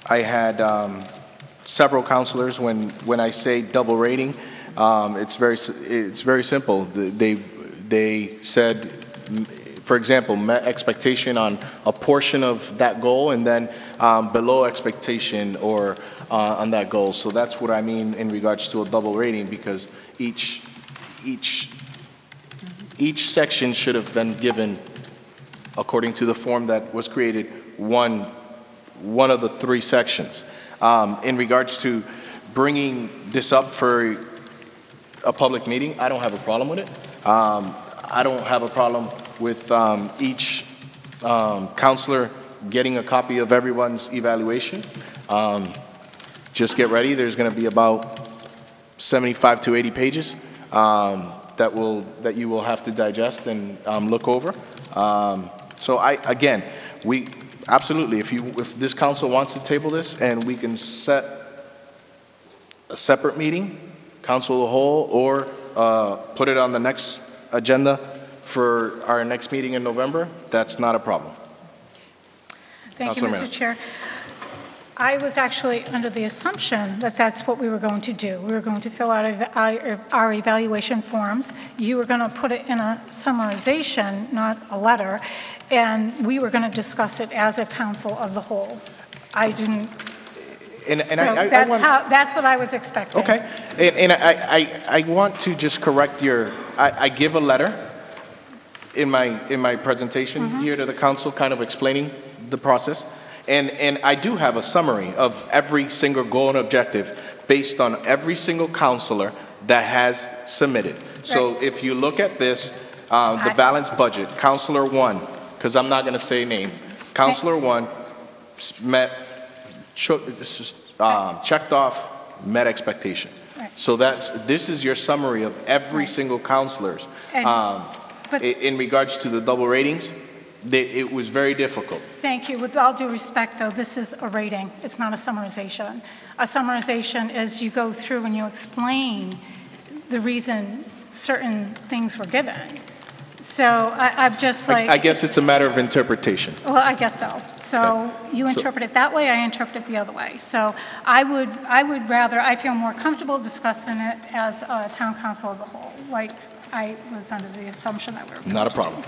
I had um, several counselors, when, when I say double rating, um, it's very, s- it's very simple. They, they said, for example, met expectation on a portion of that goal and then um, below expectation or uh, on that goal. So that's what I mean in regards to a double rating, because each, each, each section should have been given, according to the form that was created, one, one of the three sections. Um, in regards to bringing this up for a public meeting, I don't have a problem with it. Um, I don't have a problem with um, each um, counselor getting a copy of everyone's evaluation. Um, just get ready. There's going to be about seventy-five to eighty pages um, that will that you will have to digest and um, look over. Um, so I again, we absolutely, if you if this council wants to table this and we can set a separate meeting, council of the whole, or uh, put it on the next agenda for our next meeting in November, that's not a problem. Thank you, Councilor Mister Mena. Chair. I was actually under the assumption that that's what we were going to do. We were going to fill out our our evaluation forms. You were going to put it in a summarization, not a letter, and we were going to discuss it as a council of the whole. I didn't. And, and so I, I, that's I want, how. That's what I was expecting. Okay, and, and I, I, I want to just correct your. I, I give a letter in my in my presentation Mm-hmm. here to the council, kind of explaining the process, and and I do have a summary of every single goal and objective based on every single counselor that has submitted. So Right. if you look at this, uh, the I- balanced budget, Counselor One, because I'm not going to say name, Counselor One s- met. Cho- this is, um, checked off, met expectation. Right. So that's, this is your summary of every Right. single counselor's. And- Um, but- i- In regards to the double ratings, they, it was very difficult. Thank you. With all due respect, though, this is a rating. It's not a summarization. A summarization is you go through and you explain the reason certain things were given. So I, I'm just like, I, I guess it's a matter of interpretation. well, I guess so. So Okay. you So- interpret it that way, I interpret it the other way. So I would, I would rather, I feel more comfortable discussing it as a town council of the whole, like I was under the assumption that we were. Not a problem.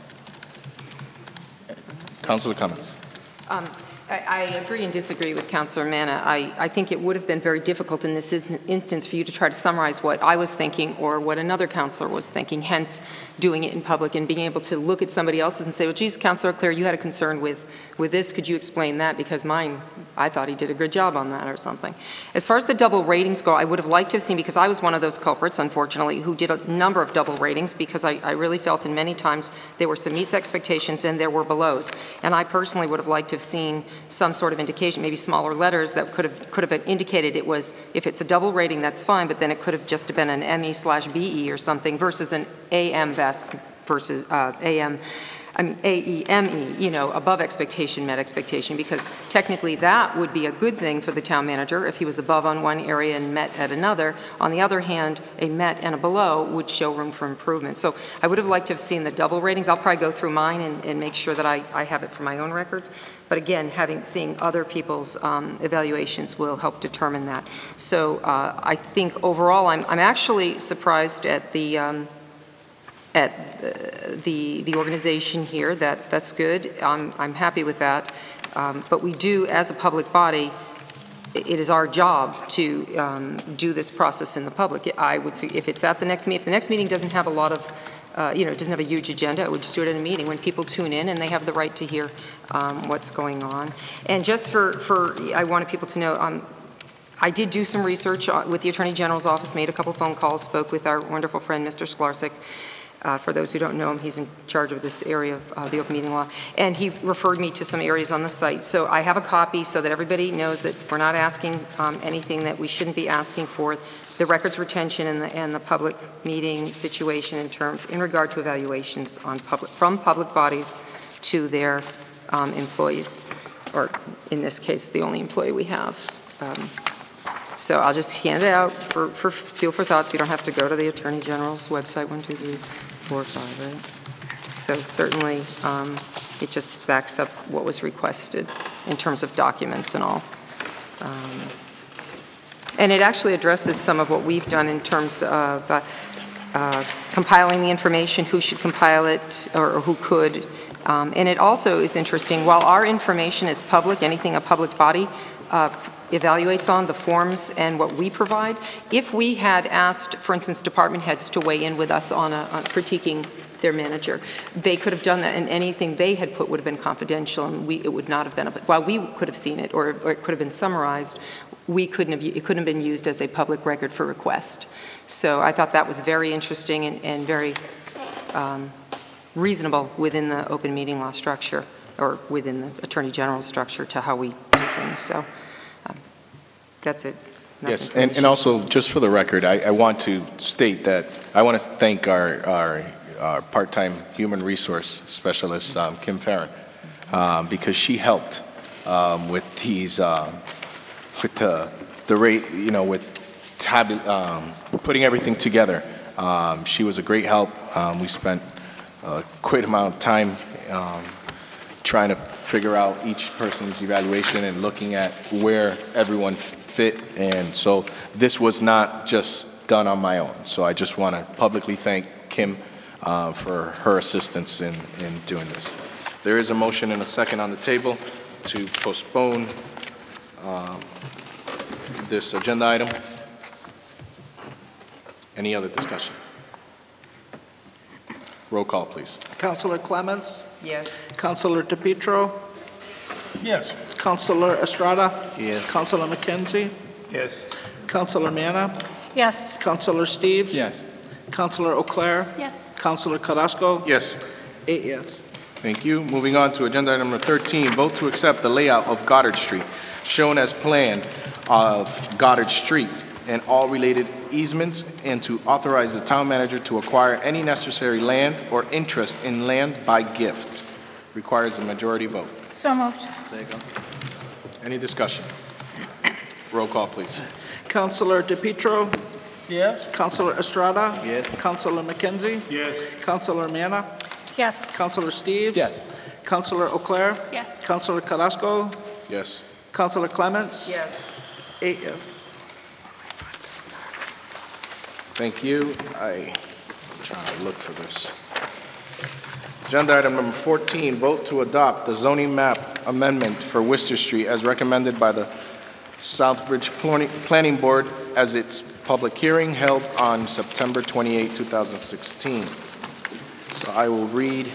Councilor Cummings. Um, I, I agree and disagree with Councilor Mena. I, I think it would have been very difficult in this is- instance for you to try to summarize what I was thinking or what another councilor was thinking, hence doing it in public and being able to look at somebody else's and say, well, geez, Councilor Claire, you had a concern with, with this. Could you explain that? Because mine, I thought he did a good job on that or something. As far as the double ratings go, I would have liked to have seen, because I was one of those culprits, unfortunately, who did a number of double ratings because I, I really felt in many times there were some meets expectations and there were belows. And I personally would have liked to have seen some sort of indication, maybe smaller letters that could have could have indicated it was, if it's a double rating, that's fine, but then it could have just been an M E slash B E or something versus an A M vest versus uh, A M, I mean, A E M E, you know, above expectation, met expectation, because technically that would be a good thing for the town manager if he was above on one area and met at another. On the other hand, a met and a below would show room for improvement. So I would have liked to have seen the double ratings. I'll probably go through mine and, and make sure that I, I have it for my own records. But again, having seeing other people's um, evaluations will help determine that. So uh, I think overall, I'm, I'm actually surprised at the um, at the the organization here. That that's good. I'm I'm happy with that. Um, but we do, as a public body, it is our job to um, do this process in the public. I would say if it's at the next meeting, if the next meeting doesn't have a lot of Uh, you know, it doesn't have a huge agenda, I would just do it at a meeting when people tune in and they have the right to hear um, what's going on. And just for, for, I wanted people to know, um, I did do some research with the Attorney General's office, made a couple phone calls, spoke with our wonderful friend, Mister Sklarczyk. Uh, for those who don't know him, he's in charge of this area of uh, the open meeting law. And he referred me to some areas on the site. So I have a copy so that everybody knows that we're not asking um, anything that we shouldn't be asking for. The records retention and the, and the public meeting situation in terms, in regard to evaluations on public, from public bodies to their um, employees, or in this case, the only employee we have. Um, So I'll just hand it out for, for feel for thoughts. You don't have to go to the Attorney General's website, one, two, three, four, five, right? So certainly, um, it just backs up what was requested in terms of documents and all. Um, And it actually addresses some of what we've done in terms of uh, uh, compiling the information, who should compile it, or, or who could. Um, and it also is interesting, while our information is public, anything a public body uh, evaluates on, the forms and what we provide, if we had asked, for instance, department heads to weigh in with us on, a, on critiquing their manager, they could have done that, and anything they had put would have been confidential, and we, it would not have been, while we could have seen it, or, or it could have been summarized, we couldn't have, it couldn't have been used as a public record for request. So I thought that was very interesting and, and very um, reasonable within the open meeting law structure, or within the Attorney General structure, to how we do things. So um, that's it. Nothing Yes, to and, mention. and also, just for the record, I, I want to state that I want to thank our, our, our part-time human resource specialist, um, Kim Farron, um, because she helped um, with these, um, with the, the rate, you know, with tab, um, putting everything together. Um, she was a great help. Um, we spent a great amount of time um, trying to figure out each person's evaluation and looking at where everyone fit. And so this was not just done on my own. So I just want to publicly thank Kim uh, for her assistance in, in doing this. There is a motion and a second on the table to postpone um, this agenda item. Any other discussion? Roll call, please. Councilor Clements? Yes. Councilor DePietro? Yes. Councilor Estrada? Yes. Councilor McKenzie? Yes. Councilor Manna? Yes. Councilor Steves? Yes. Councilor O'Clair? Yes. Councilor Carrasco? Yes. Eight yes. Thank you. Moving on to agenda item number thirteen, vote to accept the layout of Goddard Street, shown as plan of Goddard Street and all related easements, and to authorize the town manager to acquire any necessary land or interest in land by gift. Requires a majority vote. So moved. Any discussion? Roll call, please. Councilor DePietro? Yes. Councilor Estrada? Yes. Councilor McKenzie? Yes. Councilor Manna? Yes. Councilor Steves? Yes. Councilor O'Clair? Yes. Councilor Carrasco? Yes. Councilor Clements? Yes. Eight yes. Thank you. I, I'm trying to look for this. Agenda item number fourteen, vote to adopt the zoning map amendment for Worcester Street as recommended by the Southbridge Planning- Planning Board as its public hearing held on September twenty-eighth, two thousand sixteen. So I will read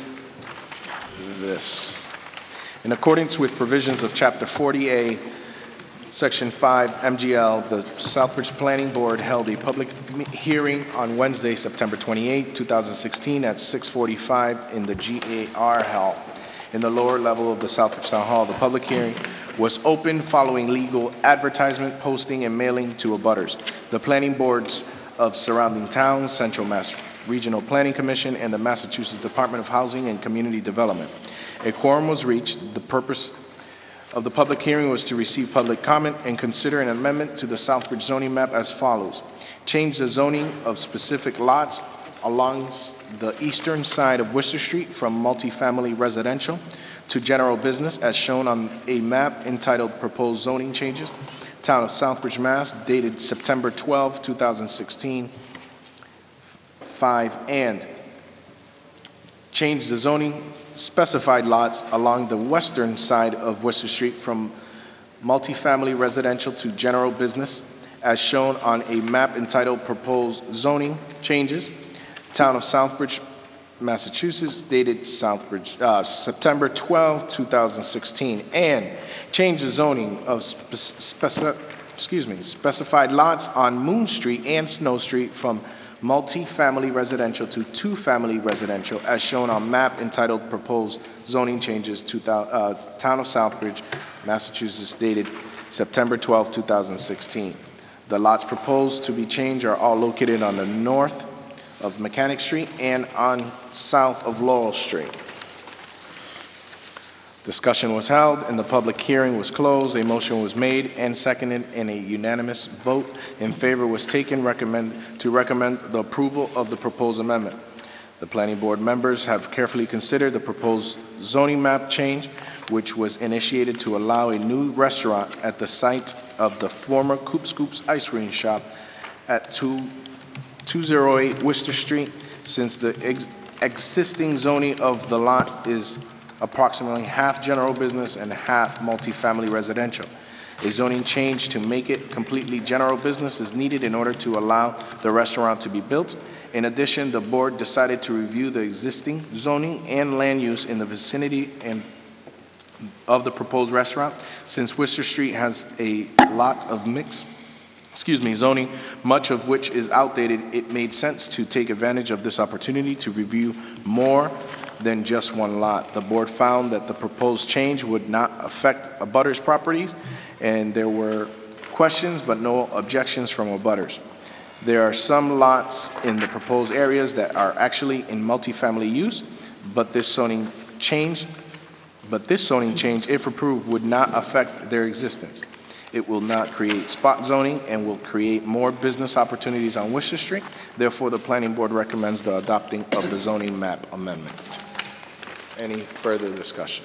this. In accordance with provisions of Chapter forty A, Section five M G L, the Southbridge Planning Board held a public me- hearing on Wednesday, September twenty-eighth, two thousand sixteen at six forty-five in the G A R Hall in the lower level of the Southbridge Town Hall. The public hearing was open following legal advertisement, posting, and mailing to abutters, the planning boards of surrounding towns, Central Mass Regional Planning Commission, and the Massachusetts Department of Housing and Community Development. A quorum was reached. The purpose of the public hearing was to receive public comment and consider an amendment to the Southbridge zoning map as follows. Change the zoning of specific lots along the eastern side of Worcester Street from multifamily residential to general business as shown on a map entitled Proposed Zoning Changes, Town of Southbridge, Mass, dated September twelfth, two thousand sixteen, five, and change the zoning specified lots along the western side of Worcester Street from multifamily residential to general business as shown on a map entitled Proposed Zoning Changes, Town of Southbridge, Massachusetts, dated Southbridge, uh, September twelfth, two thousand sixteen, and change the zoning of spe- speci- excuse me, specified lots on Moon Street and Snow Street from multi-family residential to two-family residential as shown on map entitled Proposed Zoning Changes to uh, Town of Southbridge, Massachusetts, dated September twelfth, two thousand sixteen. The lots proposed to be changed are all located on the north of Mechanic Street and on south of Laurel Street. Discussion was held and the public hearing was closed. A motion was made and seconded, and a unanimous vote in favor was taken recommend, to recommend the approval of the proposed amendment. The Planning Board members have carefully considered the proposed zoning map change, which was initiated to allow a new restaurant at the site of the former Coop Scoops Ice Cream Shop at two oh eight Worcester Street, since the ex existing zoning of the lot is approximately half general business and half multifamily residential. A zoning change to make it completely general business is needed in order to allow the restaurant to be built. In addition, the board decided to review the existing zoning and land use in the vicinity and of the proposed restaurant. Since Worcester Street has a lot of mixed, excuse me, zoning, much of which is outdated, it made sense to take advantage of this opportunity to review more than just one lot. The board found that the proposed change would not affect abutters' properties, and there were questions but no objections from abutters. There are some lots in the proposed areas that are actually in multifamily use, but this zoning change, but this zoning change, if approved, would not affect their existence. It will not create spot zoning and will create more business opportunities on Worcester Street. Therefore, the Planning Board recommends the adopting of the zoning map amendment. Any further discussion?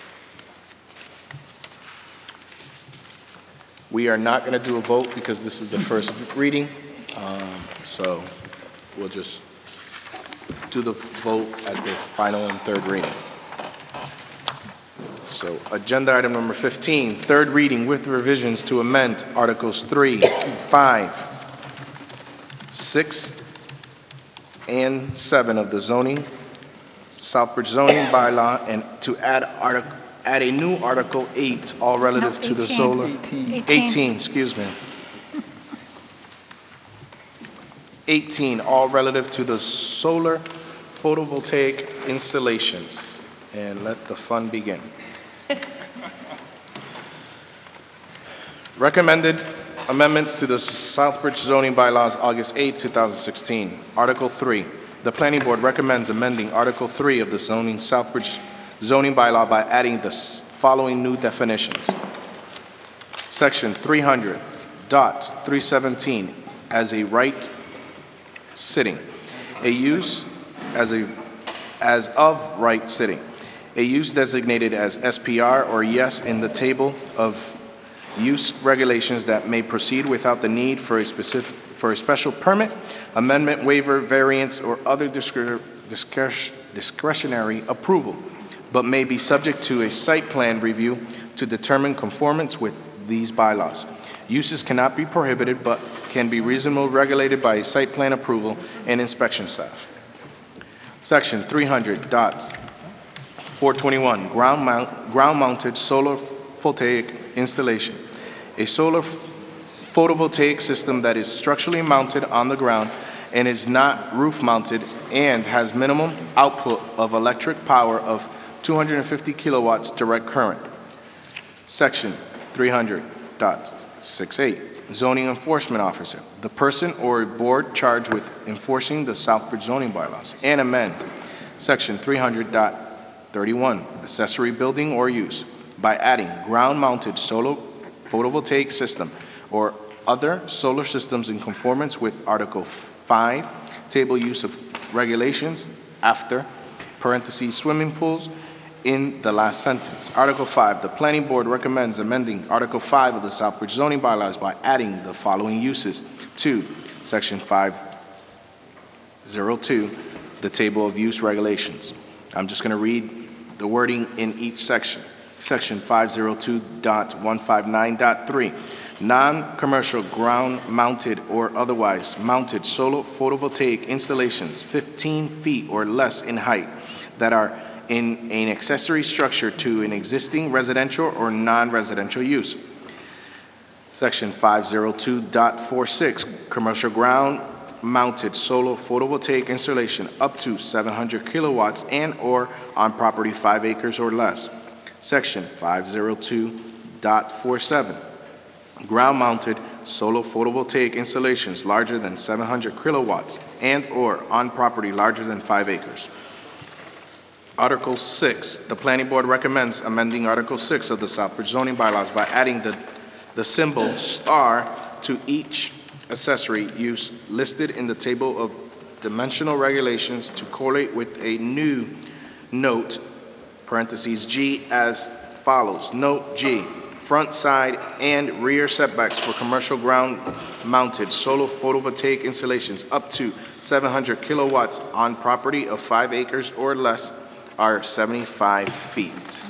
We are not going to do a vote because this is the first reading. Um, so we'll just do the vote at the final and third reading. So agenda item number fifteen, third reading with revisions to amend Articles three, five, six, and seven of the zoning, Southbridge zoning bylaw, and to add article, add a new Article eight, all relative No, to the eighteen. solar. eighteen. eighteen, excuse me. eighteen, all relative to the solar photovoltaic installations. And let the fun begin. Recommended amendments to the Southbridge zoning bylaws, August eighth, two thousand sixteen. Article three, the Planning Board recommends amending Article three of the zoning Southbridge zoning bylaw by adding the following new definitions. Section three hundred dot three seventeen, as a right sitting, a use as a as of right sitting, a use designated as S P R or yes in the table of use regulations that may proceed without the need for a specific for a special permit, amendment, waiver, variance, or other discre discre discretionary approval, but may be subject to a site plan review to determine conformance with these bylaws. Uses cannot be prohibited, but can be reasonably regulated by a site plan approval and inspection staff. Section three hundred dot four twenty-one, ground mount, ground mounted solar photovoltaic installation. A solar photovoltaic system that is structurally mounted on the ground and is not roof mounted and has minimum output of electric power of two hundred fifty kilowatts direct current. Section three hundred dot sixty-eight, zoning enforcement officer, the person or board charged with enforcing the Southbridge zoning bylaws, and amend Section three hundred dot thirty-one, accessory building or use, by adding ground-mounted solar photovoltaic system or other solar systems in conformance with Article five, table use of regulations, after, parentheses, swimming pools, in the last sentence. Article five, the Planning Board recommends amending Article five of the Southbridge zoning bylaws by adding the following uses to Section five oh two, the table of use regulations. I'm just going to read the wording in each section. Section five oh two dot one fifty-nine dot three, non-commercial ground-mounted or otherwise mounted solar photovoltaic installations fifteen feet or less in height that are in an accessory structure to an existing residential or non-residential use. Section five oh two dot forty-six, commercial ground-mounted solar photovoltaic installation up to seven hundred kilowatts and or on property five acres or less. Section five oh two dot forty-seven, ground-mounted solar photovoltaic installations larger than seven hundred kilowatts and or on property larger than five acres. Article six, the Planning Board recommends amending Article six of the Southbridge zoning bylaws by adding the, the symbol star to each accessory use listed in the table of dimensional regulations to correlate with a new note, parentheses G, as follows. Note G, front, side, and rear setbacks for commercial ground-mounted solar photovoltaic installations up to seven hundred kilowatts on property of five acres or less are seventy-five feet.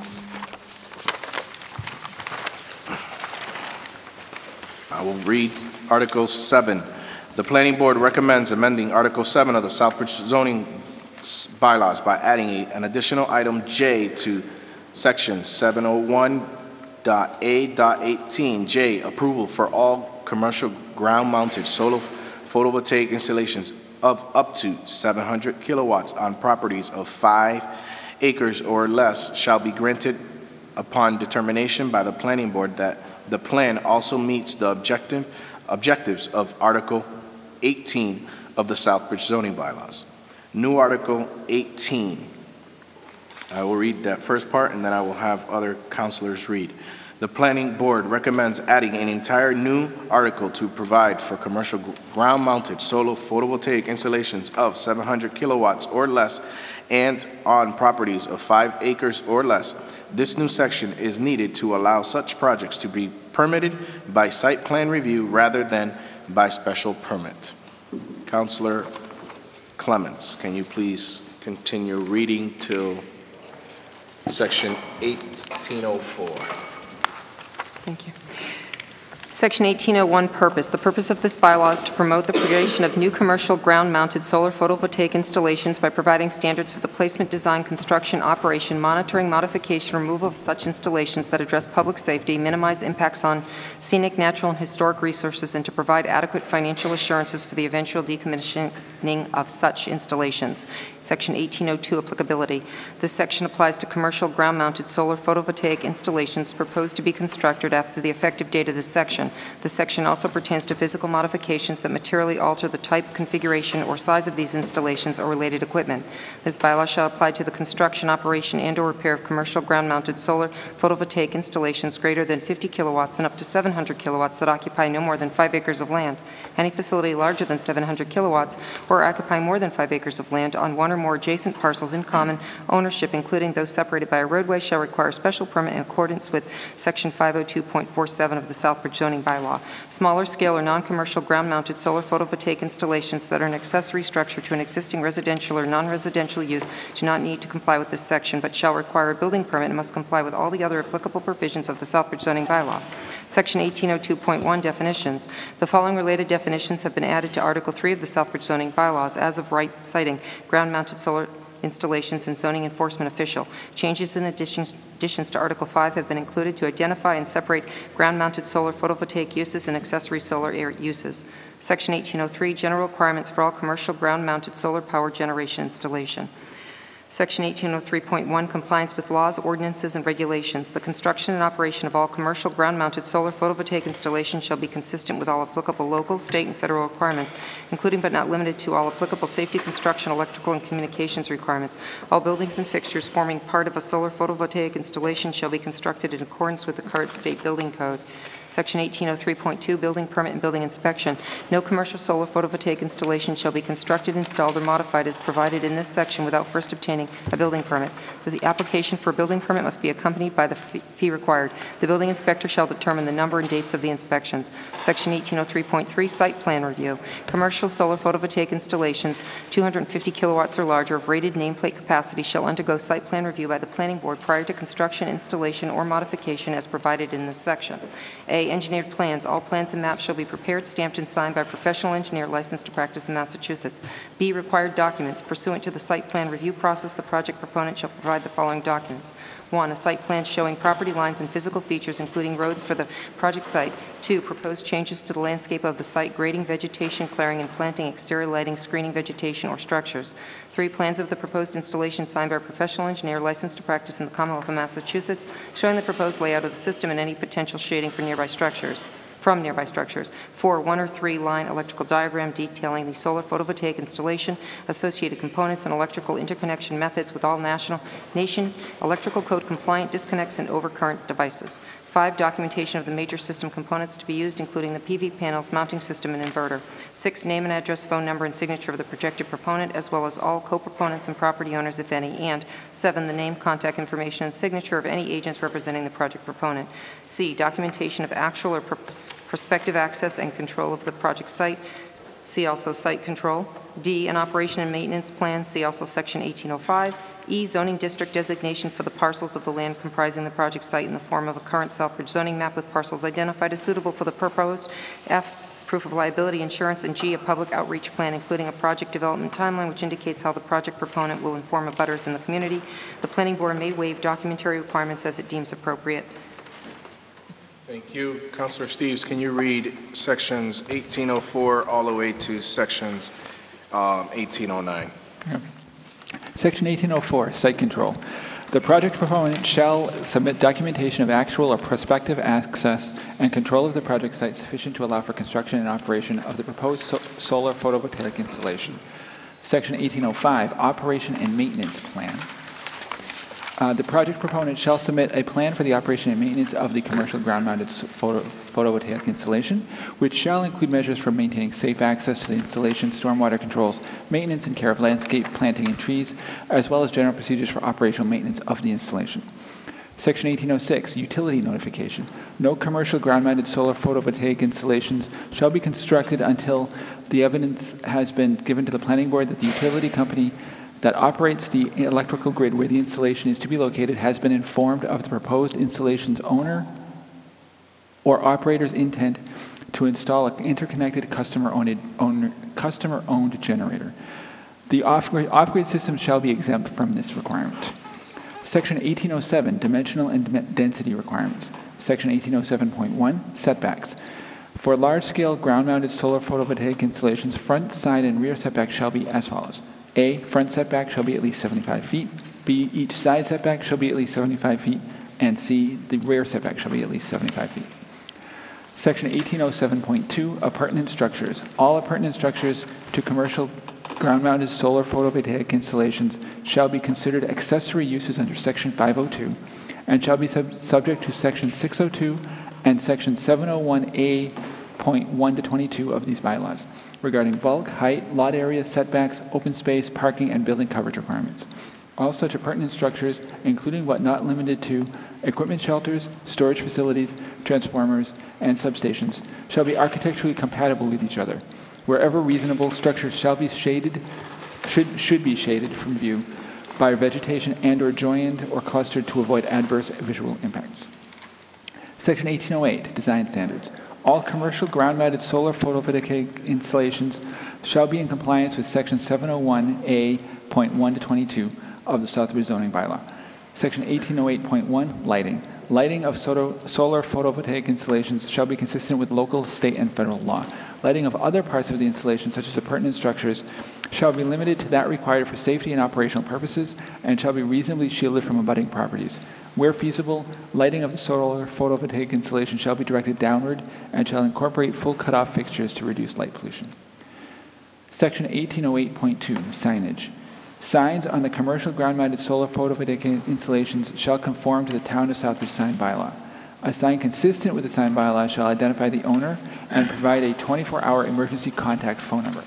I will read Article seven. The Planning Board recommends amending Article seven of the Southbridge zoning bylaws by adding a- an additional item J to Section seven oh one A eighteen. J, approval for all commercial ground-mounted solar photovoltaic installations of up to seven hundred kilowatts on properties of five acres or less shall be granted upon determination by the Planning Board that the plan also meets the objective, objectives of Article eighteen of the Southbridge zoning bylaws. New Article eighteen. I will read that first part and then I will have other councilors read. The Planning Board recommends adding an entire new article to provide for commercial ground-mounted solar photovoltaic installations of seven hundred kilowatts or less and on properties of five acres or less. This new section is needed to allow such projects to be permitted by site plan review rather than by special permit. Councilor Clements, can you please continue reading till Section eighteen oh four? Thank you. Section eighteen oh one, purpose. The purpose of this bylaw is to promote the creation of new commercial ground-mounted solar photovoltaic installations by providing standards for the placement, design, construction, operation, monitoring, modification, removal of such installations that address public safety, minimize impacts on scenic, natural, and historic resources, and to provide adequate financial assurances for the eventual decommissioning of such installations. Section eighteen oh two, applicability. This section applies to commercial ground-mounted solar photovoltaic installations proposed to be constructed after the effective date of this section. This section also pertains to physical modifications that materially alter the type, configuration, or size of these installations or related equipment. This bylaw shall apply to the construction, operation, and/or repair of commercial ground-mounted solar photovoltaic installations greater than fifty kilowatts and up to seven hundred kilowatts that occupy no more than five acres of land. Any facility larger than seven hundred kilowatts or occupy more than five acres of land on one or more adjacent parcels in common ownership, including those separated by a roadway, shall require special permit in accordance with Section five oh two point four seven of the Southbridge zoning bylaw. Smaller scale or non-commercial ground-mounted solar photovoltaic installations that are an accessory structure to an existing residential or non-residential use do not need to comply with this section, but shall require a building permit and must comply with all the other applicable provisions of the Southbridge zoning bylaw. Section eighteen oh two point one, definitions. The following related definitions have been added to Article three of the Southbridge zoning bylaws as of right citing ground-mounted solar installations and zoning enforcement official. Changes and additions, additions to Article five have been included to identify and separate ground-mounted solar photovoltaic uses and accessory solar air uses. Section eighteen oh three, general requirements for all commercial ground-mounted solar power generation installation. Section eighteen oh three point one, compliance with laws, ordinances, and regulations. The construction and operation of all commercial ground-mounted solar photovoltaic installations shall be consistent with all applicable local, state, and federal requirements, including but not limited to all applicable safety, construction, electrical, and communications requirements. All buildings and fixtures forming part of a solar photovoltaic installation shall be constructed in accordance with the current state building code. Section eighteen oh three point two, building permit and building inspection. No commercial solar photovoltaic installation shall be constructed, installed, or modified as provided in this section without first obtaining a building permit. The application for a building permit must be accompanied by the fee required. The building inspector shall determine the number and dates of the inspections. Section eighteen oh three point three, site plan review. Commercial solar photovoltaic installations two hundred fifty kilowatts or larger of rated nameplate capacity shall undergo site plan review by the Planning Board prior to construction, installation, or modification as provided in this section. A, engineered plans. All plans and maps shall be prepared, stamped, and signed by a professional engineer licensed to practice in Massachusetts. B, required documents. Pursuant to the site plan review process, the project proponent shall provide the following documents. One, a site plan showing property lines and physical features, including roads for the project site. Two, proposed changes to the landscape of the site, grading, vegetation, clearing, and planting, exterior lighting, screening, vegetation, or structures. Three, plans of the proposed installation signed by a professional engineer licensed to practice in the Commonwealth of Massachusetts, showing the proposed layout of the system and any potential shading for nearby structures. From nearby structures. Four, one or three line electrical diagram detailing the solar photovoltaic installation, associated components, and electrical interconnection methods with all national nation electrical code compliant disconnects and overcurrent devices. Five, documentation of the major system components to be used, including the P V panels, mounting system, and inverter. Six, name and address, phone number, and signature of the projected proponent, as well as all co-proponents and property owners, if any. And seven, the name, contact information, and signature of any agents representing the project proponent. C, documentation of actual or pr prospective access and control of the project site. See also site control. D, an operation and maintenance plan. See also section eighteen oh five. E, zoning district designation for the parcels of the land comprising the project site in the form of a current Southbridge zoning map with parcels identified as suitable for the proposed. F, proof of liability insurance. And G, a public outreach plan including a project development timeline which indicates how the project proponent will inform abutters in the community. The planning board may waive documentary requirements as it deems appropriate. Thank you. Councilor Steves, can you read sections eighteen oh four all the way to sections um, eighteen oh nine? Yeah. Section eighteen oh four, site control. The project proponent shall submit documentation of actual or prospective access and control of the project site sufficient to allow for construction and operation of the proposed so solar photovoltaic installation. Section eighteen oh five, operation and maintenance plan. Uh, the project proponent shall submit a plan for the operation and maintenance of the commercial ground-mounted photo photovoltaic installation, which shall include measures for maintaining safe access to the installation, stormwater controls, maintenance and care of landscape, planting, and trees, as well as general procedures for operational maintenance of the installation. Section eighteen oh six, utility notification. No commercial ground-mounted solar photovoltaic installations shall be constructed until the evidence has been given to the planning board that the utility company that operates the electrical grid where the installation is to be located has been informed of the proposed installation's owner or operator's intent to install an interconnected customer-owned owner, customer-owned generator. The off-grid, off-grid system shall be exempt from this requirement. Section eighteen oh seven, dimensional and density requirements. Section eighteen oh seven point one, setbacks. For large-scale ground-mounted solar photovoltaic installations, front, side, and rear setbacks shall be as follows. A, front setback shall be at least seventy-five feet. B, each side setback shall be at least seventy-five feet. And C, the rear setback shall be at least seventy-five feet. Section eighteen oh seven point two, appurtenant structures. All appurtenant structures to commercial ground-mounted solar photovoltaic installations shall be considered accessory uses under Section five oh two and shall be sub subject to Section six oh two and Section seven oh one A point one to twenty-two of these bylaws regarding bulk, height, lot area, setbacks, open space, parking, and building coverage requirements. All such appurtenant structures, including but not limited to equipment shelters, storage facilities, transformers, and substations, shall be architecturally compatible with each other. Wherever reasonable, structures shall be shaded, should, should be shaded from view by vegetation and or joined or clustered to avoid adverse visual impacts. Section eighteen oh eight, design standards. All commercial ground-mounted solar photovoltaic installations shall be in compliance with Section seven oh one A point one to twenty-two of the Southbridge zoning bylaw. Section eighteen oh eight point one, lighting. Lighting of solar photovoltaic installations shall be consistent with local, state, and federal law. Lighting of other parts of the installation, such as appurtenant structures, shall be limited to that required for safety and operational purposes and shall be reasonably shielded from abutting properties. Where feasible, lighting of the solar photovoltaic installation shall be directed downward and shall incorporate full cutoff fixtures to reduce light pollution. Section eighteen oh eight point two, signage. Signs on the commercial ground-mounted solar photovoltaic installations shall conform to the Town of Southbridge sign bylaw. A sign consistent with the sign bylaw shall identify the owner and provide a twenty-four hour emergency contact phone number.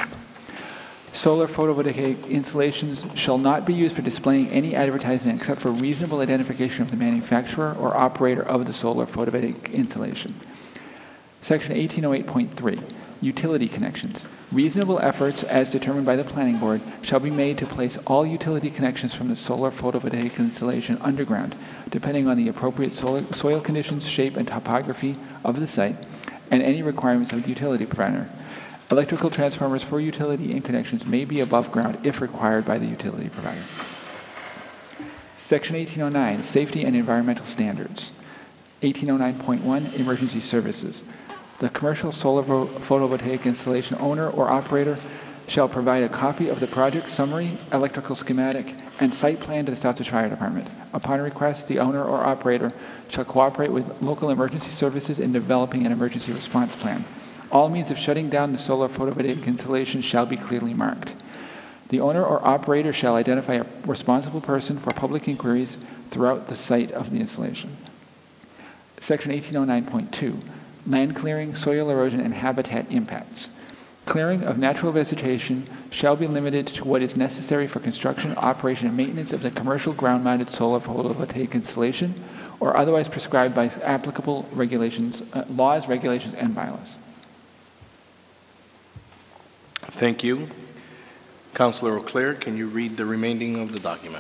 Solar photovoltaic installations shall not be used for displaying any advertising except for reasonable identification of the manufacturer or operator of the solar photovoltaic installation. Section eighteen oh eight point three, utility connections. Reasonable efforts, as determined by the Planning Board, shall be made to place all utility connections from the solar photovoltaic installation underground, depending on the appropriate soil, soil conditions, shape, and topography of the site, and any requirements of the utility provider. Electrical transformers for utility interconnections may be above ground if required by the utility provider. Section eighteen oh nine, safety and environmental standards. eighteen oh nine point one, emergency services. The commercial solar photovoltaic installation owner or operator shall provide a copy of the project summary, electrical schematic, and site plan to the Southbridge Fire Department. Upon request, the owner or operator shall cooperate with local emergency services in developing an emergency response plan. All means of shutting down the solar photovoltaic installation shall be clearly marked. The owner or operator shall identify a responsible person for public inquiries throughout the site of the installation. Section eighteen oh nine point two, land clearing, soil erosion, and habitat impacts. Clearing of natural vegetation shall be limited to what is necessary for construction, operation, and maintenance of the commercial ground-mounted solar photovoltaic installation, or otherwise prescribed by applicable regulations, uh, laws, regulations, and bylaws. Thank you. Councilor O'Clair, can you read the remaining of the document?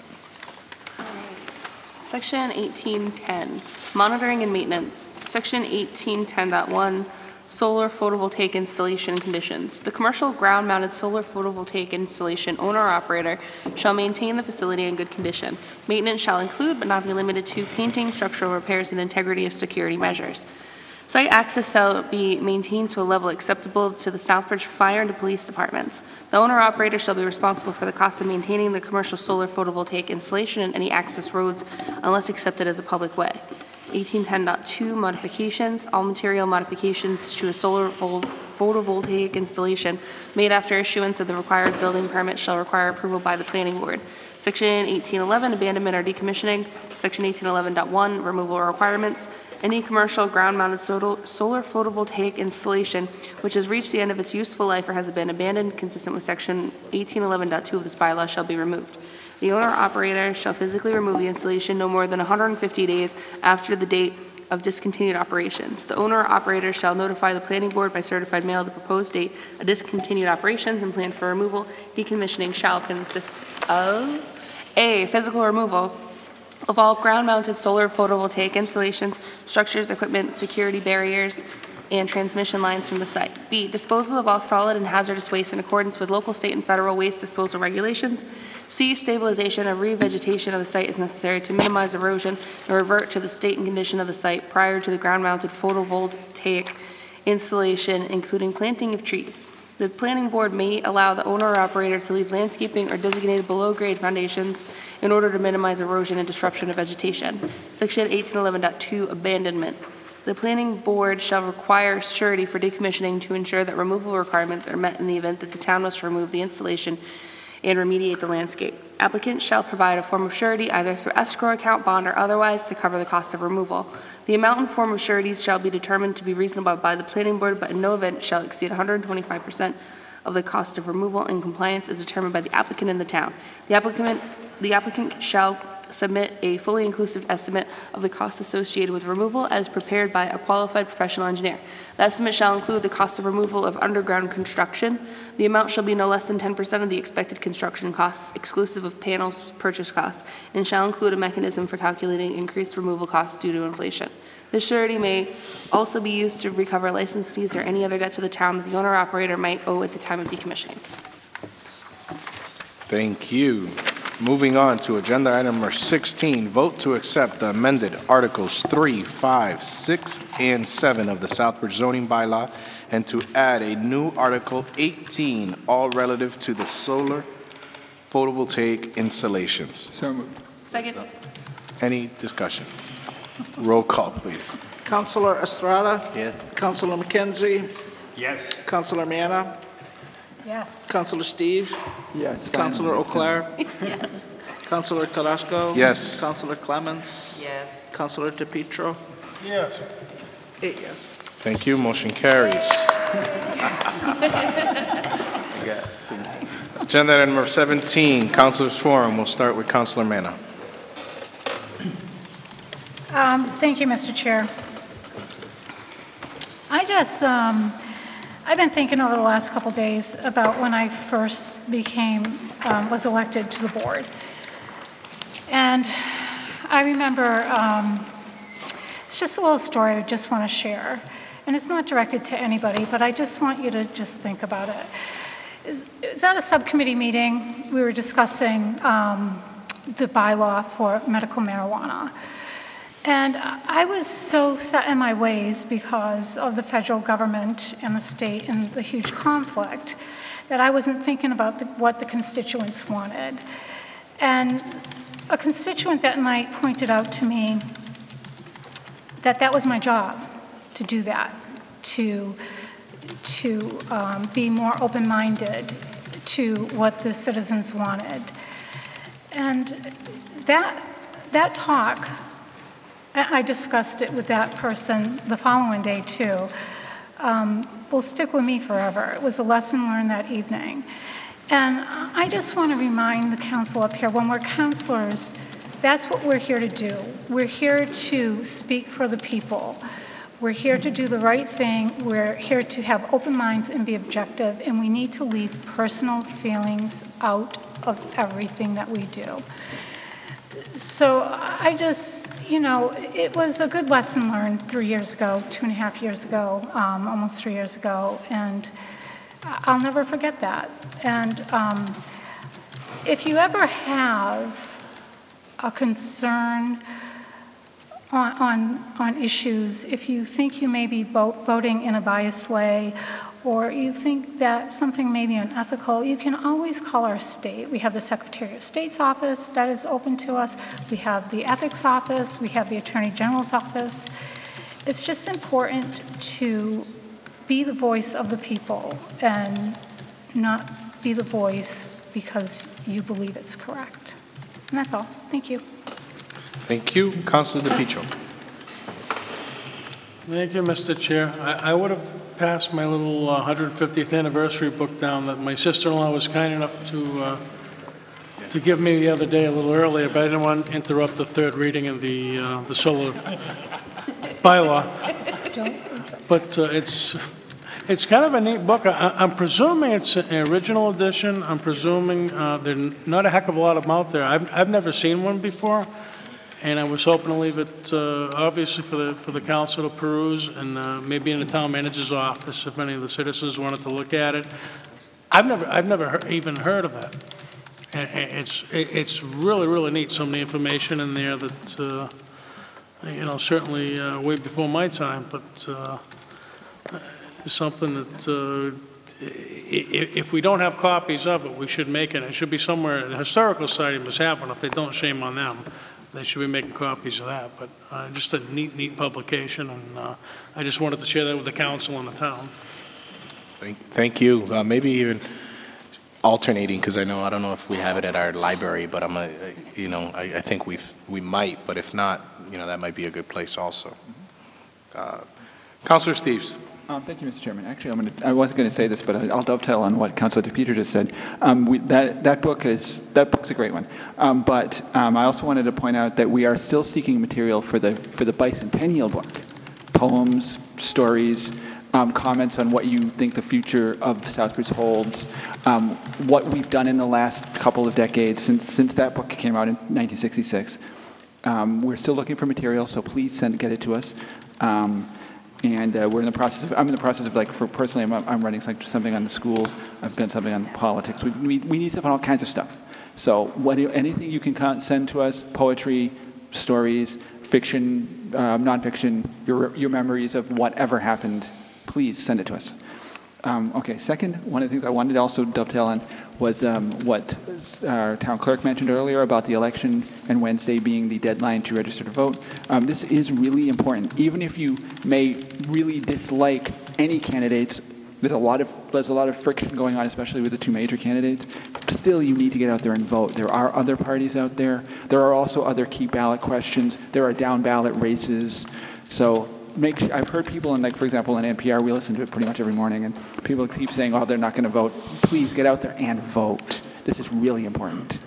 Section eighteen ten, monitoring and maintenance. Section eighteen ten point one, solar photovoltaic installation and conditions. The commercial ground-mounted solar photovoltaic installation owner or operator shall maintain the facility in good condition. Maintenance shall include, but not be limited to, painting, structural repairs, and integrity of security measures. Site access shall be maintained to a level acceptable to the Southbridge Fire and Police Departments. The owner-operator shall be responsible for the cost of maintaining the commercial solar photovoltaic installation and any access roads unless accepted as a public way. eighteen ten point two, modifications. All material modifications to a solar photovoltaic installation made after issuance of the required building permit shall require approval by the planning board. Section eighteen eleven, abandonment or decommissioning. Section eighteen eleven point one, removal requirements. Any commercial ground-mounted solar photovoltaic installation which has reached the end of its useful life or has been abandoned consistent with Section eighteen eleven point two of this bylaw shall be removed. The owner-operator shall physically remove the installation no more than one hundred fifty days after the date of discontinued operations. The owner-operator shall notify the planning board by certified mail the proposed date of discontinued operations and plan for removal. Decommissioning shall consist of A, physical removal of all ground-mounted solar photovoltaic installations, structures, equipment, security barriers, and transmission lines from the site. B, disposal of all solid and hazardous waste in accordance with local, state, and federal waste disposal regulations. C, stabilization of revegetation of the site is necessary to minimize erosion and revert to the state and condition of the site prior to the ground-mounted photovoltaic installation, including planting of trees. The planning board may allow the owner or operator to leave landscaping or designated below-grade foundations in order to minimize erosion and disruption of vegetation. Section eighteen eleven point two, abandonment. The planning board shall require surety for decommissioning to ensure that removal requirements are met in the event that the town must remove the installation and remediate the landscape. Applicant shall provide a form of surety either through escrow account, bond, or otherwise to cover the cost of removal. The amount and form of sureties shall be determined to be reasonable by the planning board, but in no event shall exceed one hundred twenty-five percent of the cost of removal, and compliance is determined by the applicant and the town. The applicant, the applicant shall submit a fully inclusive estimate of the costs associated with removal as prepared by a qualified professional engineer. The estimate shall include the cost of removal of underground construction. The amount shall be no less than ten percent of the expected construction costs, exclusive of panels purchase costs, and shall include a mechanism for calculating increased removal costs due to inflation. The surety may also be used to recover license fees or any other debt to the town that the owner-operator might owe at the time of decommissioning. Thank you. Moving on to agenda item number sixteen, vote to accept the amended Articles three, five, six, and seven of the Southbridge zoning bylaw and to add a new Article eighteen, all relative to the solar photovoltaic installations. So moved. Second. Any discussion? Roll call, please. Councilor Estrada? Yes. Councilor McKenzie? Yes. Councilor Manna? Yes. Councilor Steves? Yes. Councilor O'Clair? Yes. Councilor Carrasco? Yes. Councilor Clements? Yes. Councilor DePietro? Yes. Eight yes. Thank you. Motion carries. Agenda item number seventeen, Councilors Forum. We'll start with Councilor Manna. Um, Thank you, Mister Chair. I just, um, I've been thinking over the last couple days about when I first became, um, was elected to the board. And I remember, um, it's just a little story I just want to share. And it's not directed to anybody, but I just want you to just think about it. Is, is at a subcommittee meeting, we were discussing um, the bylaw for medical marijuana. And I was so set in my ways because of the federal government and the state and the huge conflict that I wasn't thinking about the, what the constituents wanted. And a constituent that night pointed out to me that that was my job, to do that, to, to um, be more open-minded to what the citizens wanted. And that, that talk I I discussed it with that person the following day, too, um, will stick with me forever. It was a lesson learned that evening. And I just want to remind the council up here, when we're counselors, that's what we're here to do. We're here to speak for the people. We're here to do the right thing. We're here to have open minds and be objective, and we need to leave personal feelings out of everything that we do. So I just, you know, it was a good lesson learned three years ago, two and a half years ago, um, almost three years ago, and I'll never forget that. And um, if you ever have a concern on, on, on issues, if you think you may be voting in a biased way, or you think that something may be unethical, you can always call our state. We have the Secretary of State's office that is open to us. We have the Ethics Office. We have the Attorney General's office. It's just important to be the voice of the people and not be the voice because you believe it's correct. And that's all. Thank you. Thank you. Councilor DePietro. Thank you, Mister Chair. I, I would have passed my little uh, one hundred fiftieth anniversary book down that my sister-in-law was kind enough to uh, to give me the other day a little earlier, but I didn't want to interrupt the third reading of the uh, the solar bylaw. But uh, it's it's kind of a neat book. I, I'm presuming it's an original edition. I'm presuming uh, there's not a heck of a lot of them out there. I've I've never seen one before. And I was hoping to leave it, uh, obviously, for the for the council to peruse, and uh, maybe in the town manager's office if any of the citizens wanted to look at it. I've never I've never he- even heard of it. And it's it's really really neat. Some of the information in there that uh, you know certainly uh, way before my time, but uh, it's something that uh, if we don't have copies of it, we should make it. It should be somewhere. The Historical Society must have one. If they don't, shame on them. They should be making copies of that, but uh, just a neat, neat publication, and uh, I just wanted to share that with the council and the town. Thank, thank you. Uh, maybe even alternating, because I know I don't know if we have it at our library, but I'm a, you know, I, I think we we might, but if not, you know, that might be a good place also. Uh, Councilor Steves. Um, thank you, Mister Chairman. Actually, I'm gonna, I wasn't going to say this, but I'll dovetail on what Councilor DePietro just said. Um, we, that that book is that book's a great one. Um, but um, I also wanted to point out that we are still seeking material for the for the bicentennial book, poems, stories, um, comments on what you think the future of Southbridge holds, um, what we've done in the last couple of decades since since that book came out in nineteen sixty-six. Um, we're still looking for material, so please send get it to us. Um, And uh, we're in the process of, I'm in the process of, like, for personally, I'm, I'm running something on the schools. I've done something on politics. We, we, we need stuff on all kinds of stuff. So what, anything you can con- send to us, poetry, stories, fiction, um, nonfiction, your, your memories of whatever happened, please send it to us. Um, okay, second, one of the things I wanted to also dovetail on was um, what our town clerk mentioned earlier about the election and Wednesday being the deadline to register to vote. Um, this is really important. Even if you may really dislike any candidates, there's a lot of there's a lot of friction going on, especially with the two major candidates. Still, you need to get out there and vote. There are other parties out there. There are also other key ballot questions. There are down ballot races. So. Make sure, I've heard people, in, like, for example, in N P R, we listen to it pretty much every morning, and people keep saying, oh, they're not going to vote. Please get out there and vote. This is really important.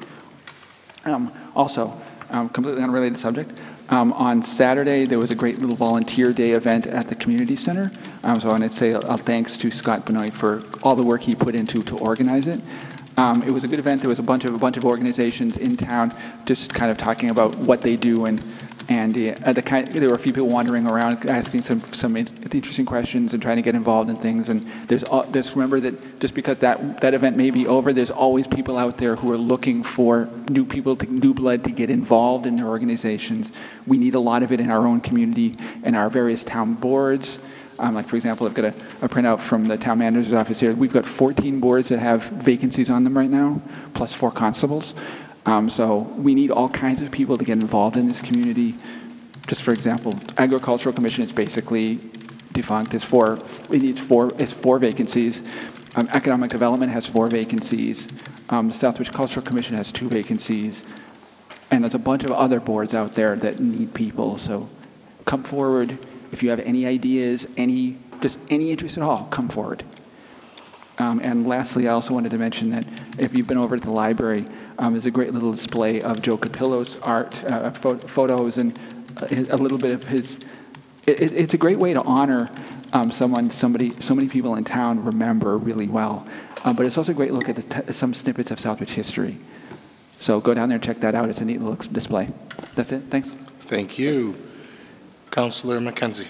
Um, also, um, completely unrelated subject, um, on Saturday, there was a great little volunteer day event at the community center. Um, so I want to say a, a thanks to Scott Benoit for all the work he put into to organize it. Um, it was a good event. There was a bunch of a bunch of organizations in town just kind of talking about what they do, and And uh, the kind, there were a few people wandering around asking some some interesting questions and trying to get involved in things. And there's there's remember that just because that that event may be over, there's always people out there who are looking for new people, to, new blood to get involved in their organizations. We need a lot of it in our own community and our various town boards. Um, like, for example, I've got a, a printout from the town manager's office here. We've got fourteen boards that have vacancies on them right now, plus four constables. Um, so we need all kinds of people to get involved in this community. Just for example, Agricultural Commission is basically defunct. It's four, it needs four, it's four vacancies. Um, Economic Development has four vacancies. Um, the Southbridge Cultural Commission has two vacancies. And there's a bunch of other boards out there that need people. So come forward. If you have any ideas, any, just any interest at all, come forward. Um, and lastly, I also wanted to mention that if you've been over to the library, um, there's a great little display of Joe Capillo's art, uh, pho photos, and uh, his, a little bit of his. It, it's a great way to honor um, someone, somebody, so many people in town remember really well. Um, but it's also a great look at the t some snippets of Southbridge history. So go down there and check that out. It's a neat little display. That's it. Thanks. Thank you. Councilor McKenzie.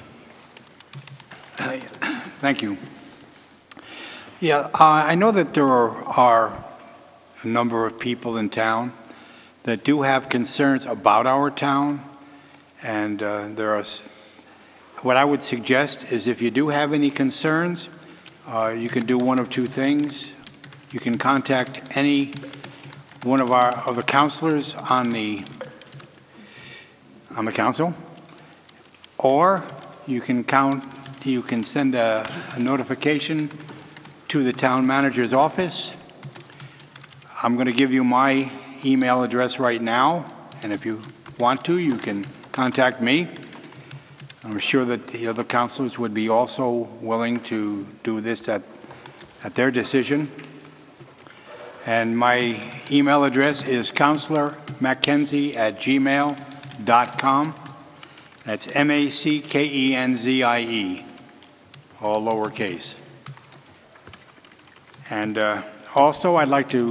Thank you. Yeah, uh, I know that there are, are a number of people in town that do have concerns about our town, and uh, there are. What I would suggest is, if you do have any concerns, uh, you can do one of two things. You can contact any one of our of the councilors on the on the council, or you can count. You can send a, a notification to the town manager's office. I'm going to give you my email address right now, and if you want to, you can contact me. I'm sure that the other councilors would be also willing to do this at, at their decision. And my email address is councilor mackenzie at gmail dot com. That's M A C K E N Z I E, all lowercase. And uh, also, I'd like to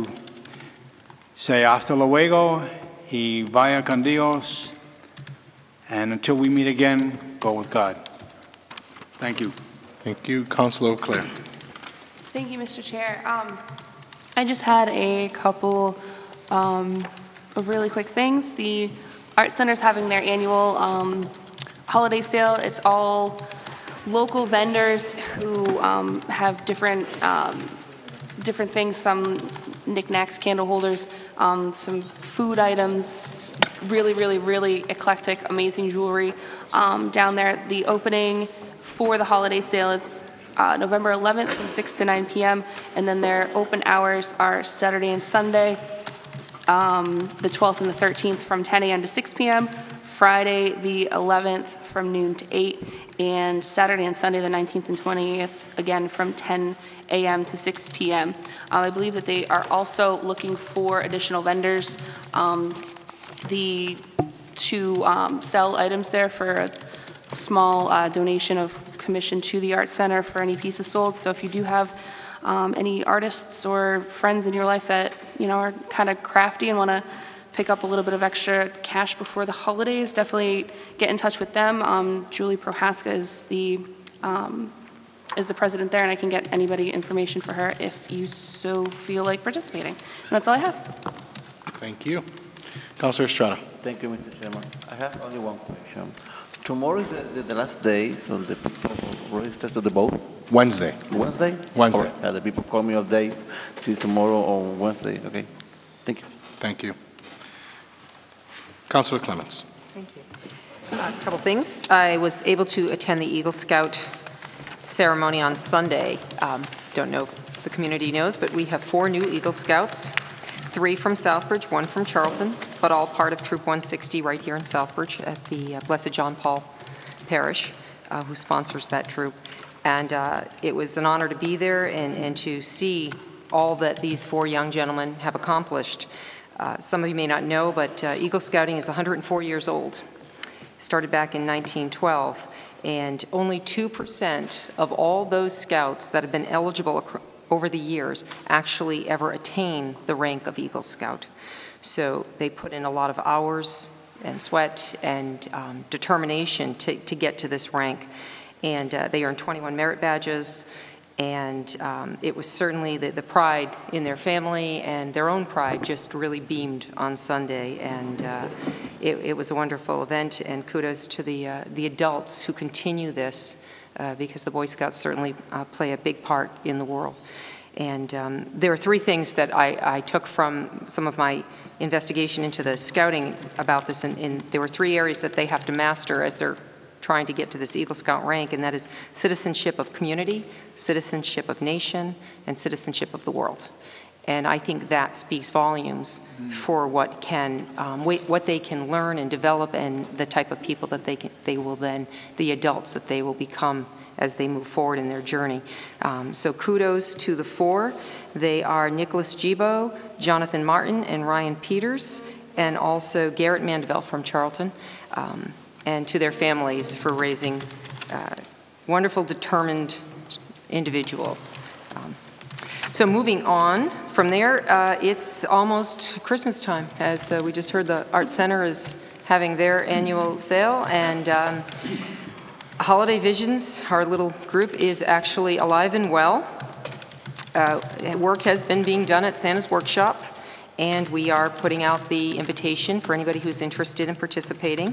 say hasta luego y vaya con Dios. And until we meet again, go with God. Thank you. Thank you. Councilor Claire. Thank you, Mister Chair. Um, I just had a couple um, of really quick things. The Art Center's having their annual um, holiday sale. It's all local vendors who um, have different um, different things, some knickknacks, candle holders, um, some food items, really, really, really eclectic, amazing jewelry um, down there. The opening for the holiday sale is uh, November eleventh from six to nine p m, and then their open hours are Saturday and Sunday, um, the twelfth and the thirteenth from ten a m to six p m, Friday the eleventh from noon to eight, and Saturday and Sunday the nineteenth and twentieth, again from ten a m to six p m Uh, I believe that they are also looking for additional vendors um, the, to um, sell items there for a small uh, donation of commission to the Art Center for any pieces sold. So if you do have um, any artists or friends in your life that, you know, are kind of crafty and want to pick up a little bit of extra cash before the holidays, definitely get in touch with them. Um, Julie Prohaska is the um, is the president there, and I can get anybody information for her if you so feel like participating. And that's all I have. Thank you. Councilor Estrada. Thank you, Mister Chairman. I have only one question. Tomorrow is the, the, the last day, so the people register to the vote? Wednesday. Wednesday? Wednesday. All right. Uh, the people call me all day. See tomorrow on Wednesday. Okay. Thank you. Thank you. Councilor Clements. Thank you. Uh, a couple things. I was able to attend the Eagle Scout ceremony on Sunday. Um, don't know if the community knows, but we have four new Eagle Scouts, three from Southbridge, one from Charlton, but all part of Troop one sixty right here in Southbridge at the uh, Blessed John Paul Parish, uh, who sponsors that troop. And uh, it was an honor to be there and, and to see all that these four young gentlemen have accomplished. Uh, some of you may not know, but uh, Eagle Scouting is one hundred four years old. Started back in nineteen twelve. And only two percent of all those scouts that have been eligible over the years actually ever attain the rank of Eagle Scout. So they put in a lot of hours and sweat and um, determination to, to get to this rank. And uh, they earned twenty-one merit badges, and um, it was certainly the, the pride in their family, and their own pride just really beamed on Sunday. And uh, it, it was a wonderful event, and kudos to the, uh, the adults who continue this, uh, because the Boy Scouts certainly uh, play a big part in the world. And um, there are three things that I, I took from some of my investigation into the scouting about this, and, and there were three areas that they have to master as they're trying to get to this Eagle Scout rank, and that is citizenship of community, citizenship of nation, and citizenship of the world. And I think that speaks volumes for what can, um, wait- what they can learn and develop, and the type of people that they can, they will then, the adults that they will become as they move forward in their journey. Um, So kudos to the four. They are Nicholas Gibo, Jonathan Martin, and Ryan Peters, and also Garrett Mandeville from Charlton, um, and to their families for raising uh, wonderful, determined individuals. Um, So moving on from there, uh, it's almost Christmas time, as uh, we just heard the Art Center is having their annual sale, and um, Holiday Visions, our little group, is actually alive and well. Uh, work has been being done at Santa's Workshop, and we are putting out the invitation for anybody who's interested in participating.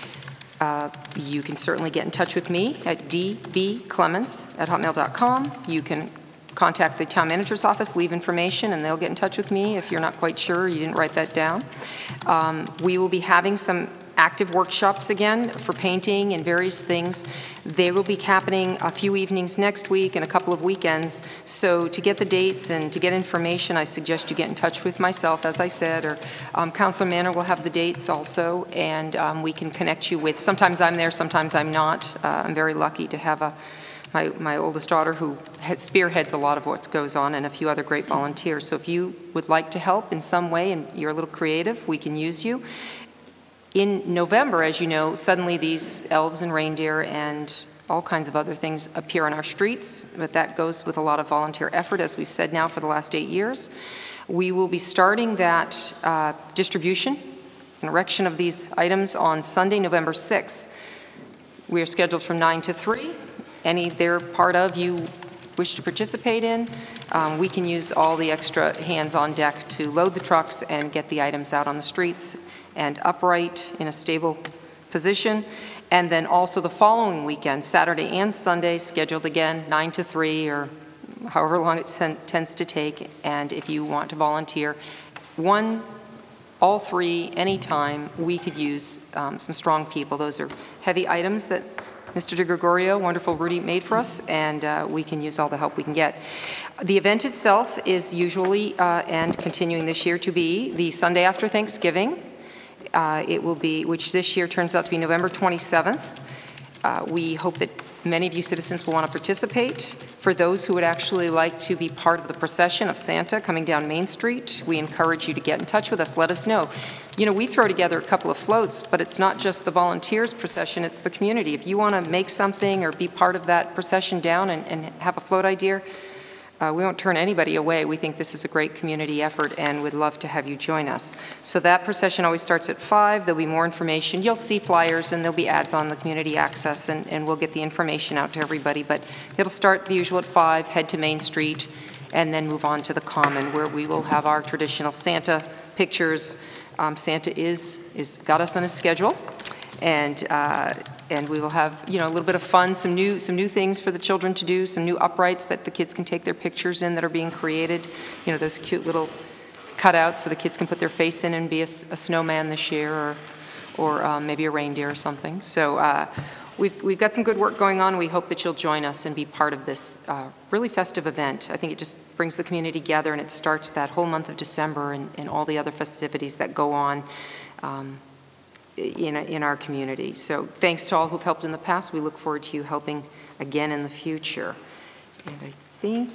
Uh, you can certainly get in touch with me at d b clements at hotmail dot com. You can contact the town manager's office, leave information, and they'll get in touch with me if you're not quite sure, you didn't write that down. Um, we will be having some active workshops again for painting and various things. They will be happening a few evenings next week and a couple of weekends. So to get the dates and to get information, I suggest you get in touch with myself, as I said, or um, Councilor Manor will have the dates also, and um, we can connect you with, sometimes I'm there, sometimes I'm not. Uh, I'm very lucky to have a My, my oldest daughter, who spearheads a lot of what goes on, and a few other great volunteers. So if you would like to help in some way and you're a little creative, we can use you. In November, as you know, suddenly these elves and reindeer and all kinds of other things appear on our streets, but that goes with a lot of volunteer effort, as we've said now for the last eight years. We will be starting that uh, distribution and erection of these items on Sunday, November sixth. We are scheduled from nine to three. Any they're part of you wish to participate in, um, we can use all the extra hands on deck to load the trucks and get the items out on the streets and upright in a stable position. And then also the following weekend, Saturday and Sunday, scheduled again nine to three or however long it ten tends to take. And if you want to volunteer, one, all three, anytime, we could use um, some strong people. Those are heavy items that Mister DeGregorio, wonderful Rudy, made for us, and uh, we can use all the help we can get. The event itself is usually, uh, and continuing this year to be, the Sunday after Thanksgiving. Uh, it will be, which this year turns out to be November twenty-seventh. Uh, we hope that many of you citizens will want to participate. For those who would actually like to be part of the procession of Santa coming down Main Street, we encourage you to get in touch with us. Let us know. You know, we throw together a couple of floats, but it's not just the volunteers procession, it's the community. If you want to make something or be part of that procession down and, and have a float idea, uh, we won't turn anybody away. We think this is a great community effort and would love to have you join us. So that procession always starts at five. There'll be more information. You'll see flyers and there'll be ads on the community access, and, and we'll get the information out to everybody. But it'll start the usual at five, head to Main Street, and then move on to the Common, where we will have our traditional Santa pictures. Um, Santa is, is got us on a schedule, and uh, and we will have, you know, a little bit of fun, some new some new things for the children to do, some new uprights that the kids can take their pictures in that are being created. You know, those cute little cutouts so the kids can put their face in and be a, a snowman this year, or or um, maybe a reindeer or something. So uh, we've we've got some good work going on. We hope that you'll join us and be part of this uh, really festive event. I think it just brings the community together, and it starts that whole month of December and, and all the other festivities that go on um, in, in our community. So thanks to all who've helped in the past. We look forward to you helping again in the future. And I think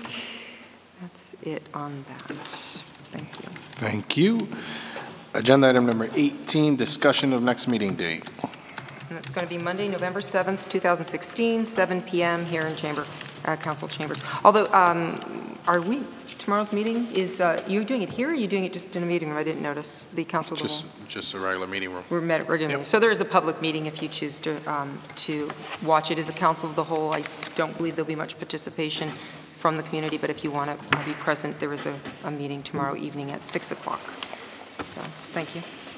that's it on that. Thank you. Thank you. Agenda item number eighteen, discussion of next meeting date. And that's going to be Monday, November seventh, two thousand sixteen, seven p m here in Chamber, uh, Council Chambers. Although, um, are we, tomorrow's meeting is, uh, you're doing it here, or are you doing it just in a meeting room? I didn't notice the Council of the Just, Whole. just a regular meeting room. We're met regularly. Yep. So there is a public meeting if you choose to, um, to watch it as a Council of the Whole. I don't believe there'll be much participation from the community, but if you want to be present, there is a, a meeting tomorrow evening at six o'clock. So, thank you.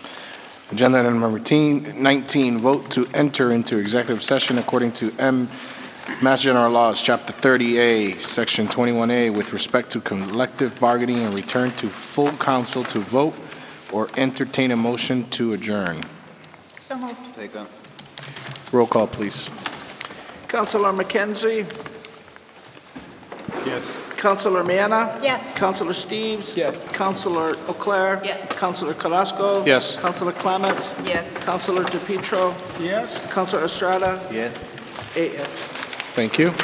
Agenda item number nineteen, vote to enter into executive session according to M. Mass General Laws, Chapter thirty A, Section twenty-one A, with respect to collective bargaining, and return to full council to vote or entertain a motion to adjourn. So moved. Second. Roll call, please. Councilor McKenzie? Yes. Councilor Miena? Yes. Councilor Steves? Yes. Councilor O'Clair? Yes. Councilor Carrasco? Yes. Councilor Clements? Yes. Councilor DePietro? Yes? Councilor Estrada? Yes. Eight yes. Thank you.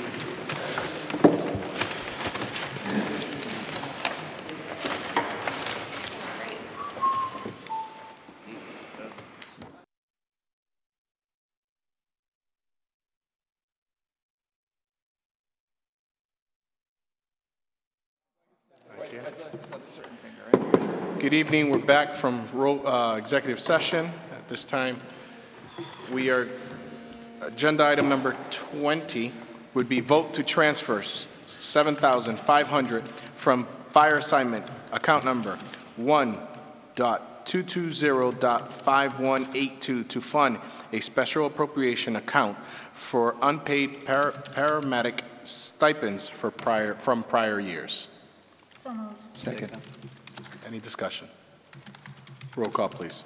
Good evening. We're back from ro- uh, executive session. At this time, we are, agenda item number twenty would be vote to transfer seven thousand five hundred from fire assignment account number one dot two two zero dot five one eight two to fund a special appropriation account for unpaid para- paramedic stipends for prior, from prior years. So moved. Second. Any discussion? Roll call, please.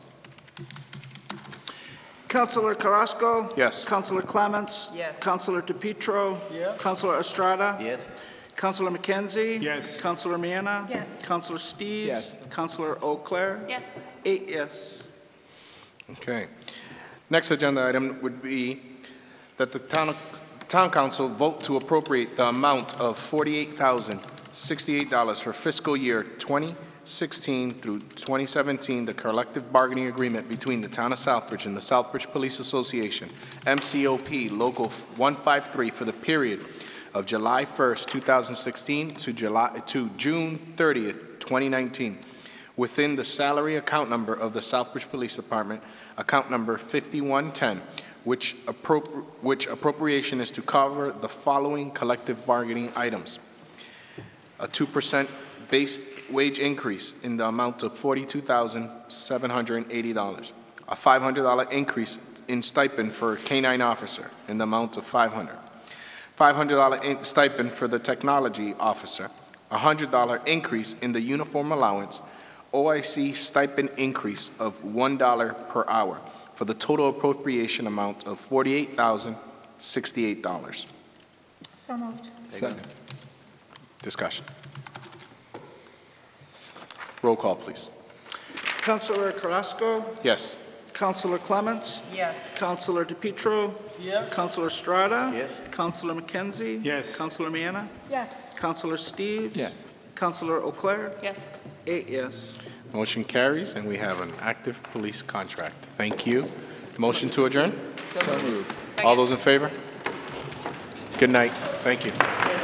Councilor Carrasco? Yes. Councilor Clements? Yes. Councilor DePietro? Yes. Councilor Estrada? Yes. Councilor McKenzie? Yes. Councilor Miena? Yes. Councilor Steves? Yes. Councilor Eau Claire? Yes. Eight yes. Okay. Next agenda item would be that the town, town council vote to appropriate the amount of forty-eight thousand sixty-eight dollars for fiscal year twenty sixteen through twenty seventeen, the collective bargaining agreement between the town of Southbridge and the Southbridge Police Association, M C O P Local one fifty-three, for the period of July first, two thousand sixteen to July to June thirtieth, twenty nineteen, within the salary account number of the Southbridge Police Department, account number fifty-one ten, which, appro- which appropriation is to cover the following collective bargaining items: a two percent base wage increase in the amount of forty-two thousand seven hundred eighty dollars, a five hundred dollars increase in stipend for a K nine officer in the amount of five hundred dollars, five hundred dollars in stipend for the technology officer, a one hundred dollars increase in the uniform allowance, O I C stipend increase of one dollar per hour, for the total appropriation amount of forty-eight thousand sixty-eight dollars. So moved. Second. Discussion. Roll call, please. Councilor Carrasco? Yes. Councilor Clements? Yes. Councilor DePietro? Yes. Councilor Estrada? Yes. Councilor McKenzie? Yes. Councilor Miena? Yes. Councilor Steves? Yes. Councilor Eau Claire? Yes. Eight yes. Motion carries, and we have an active police contract. Thank you. Motion to adjourn? So moved. All those in favor? Good night. Thank you.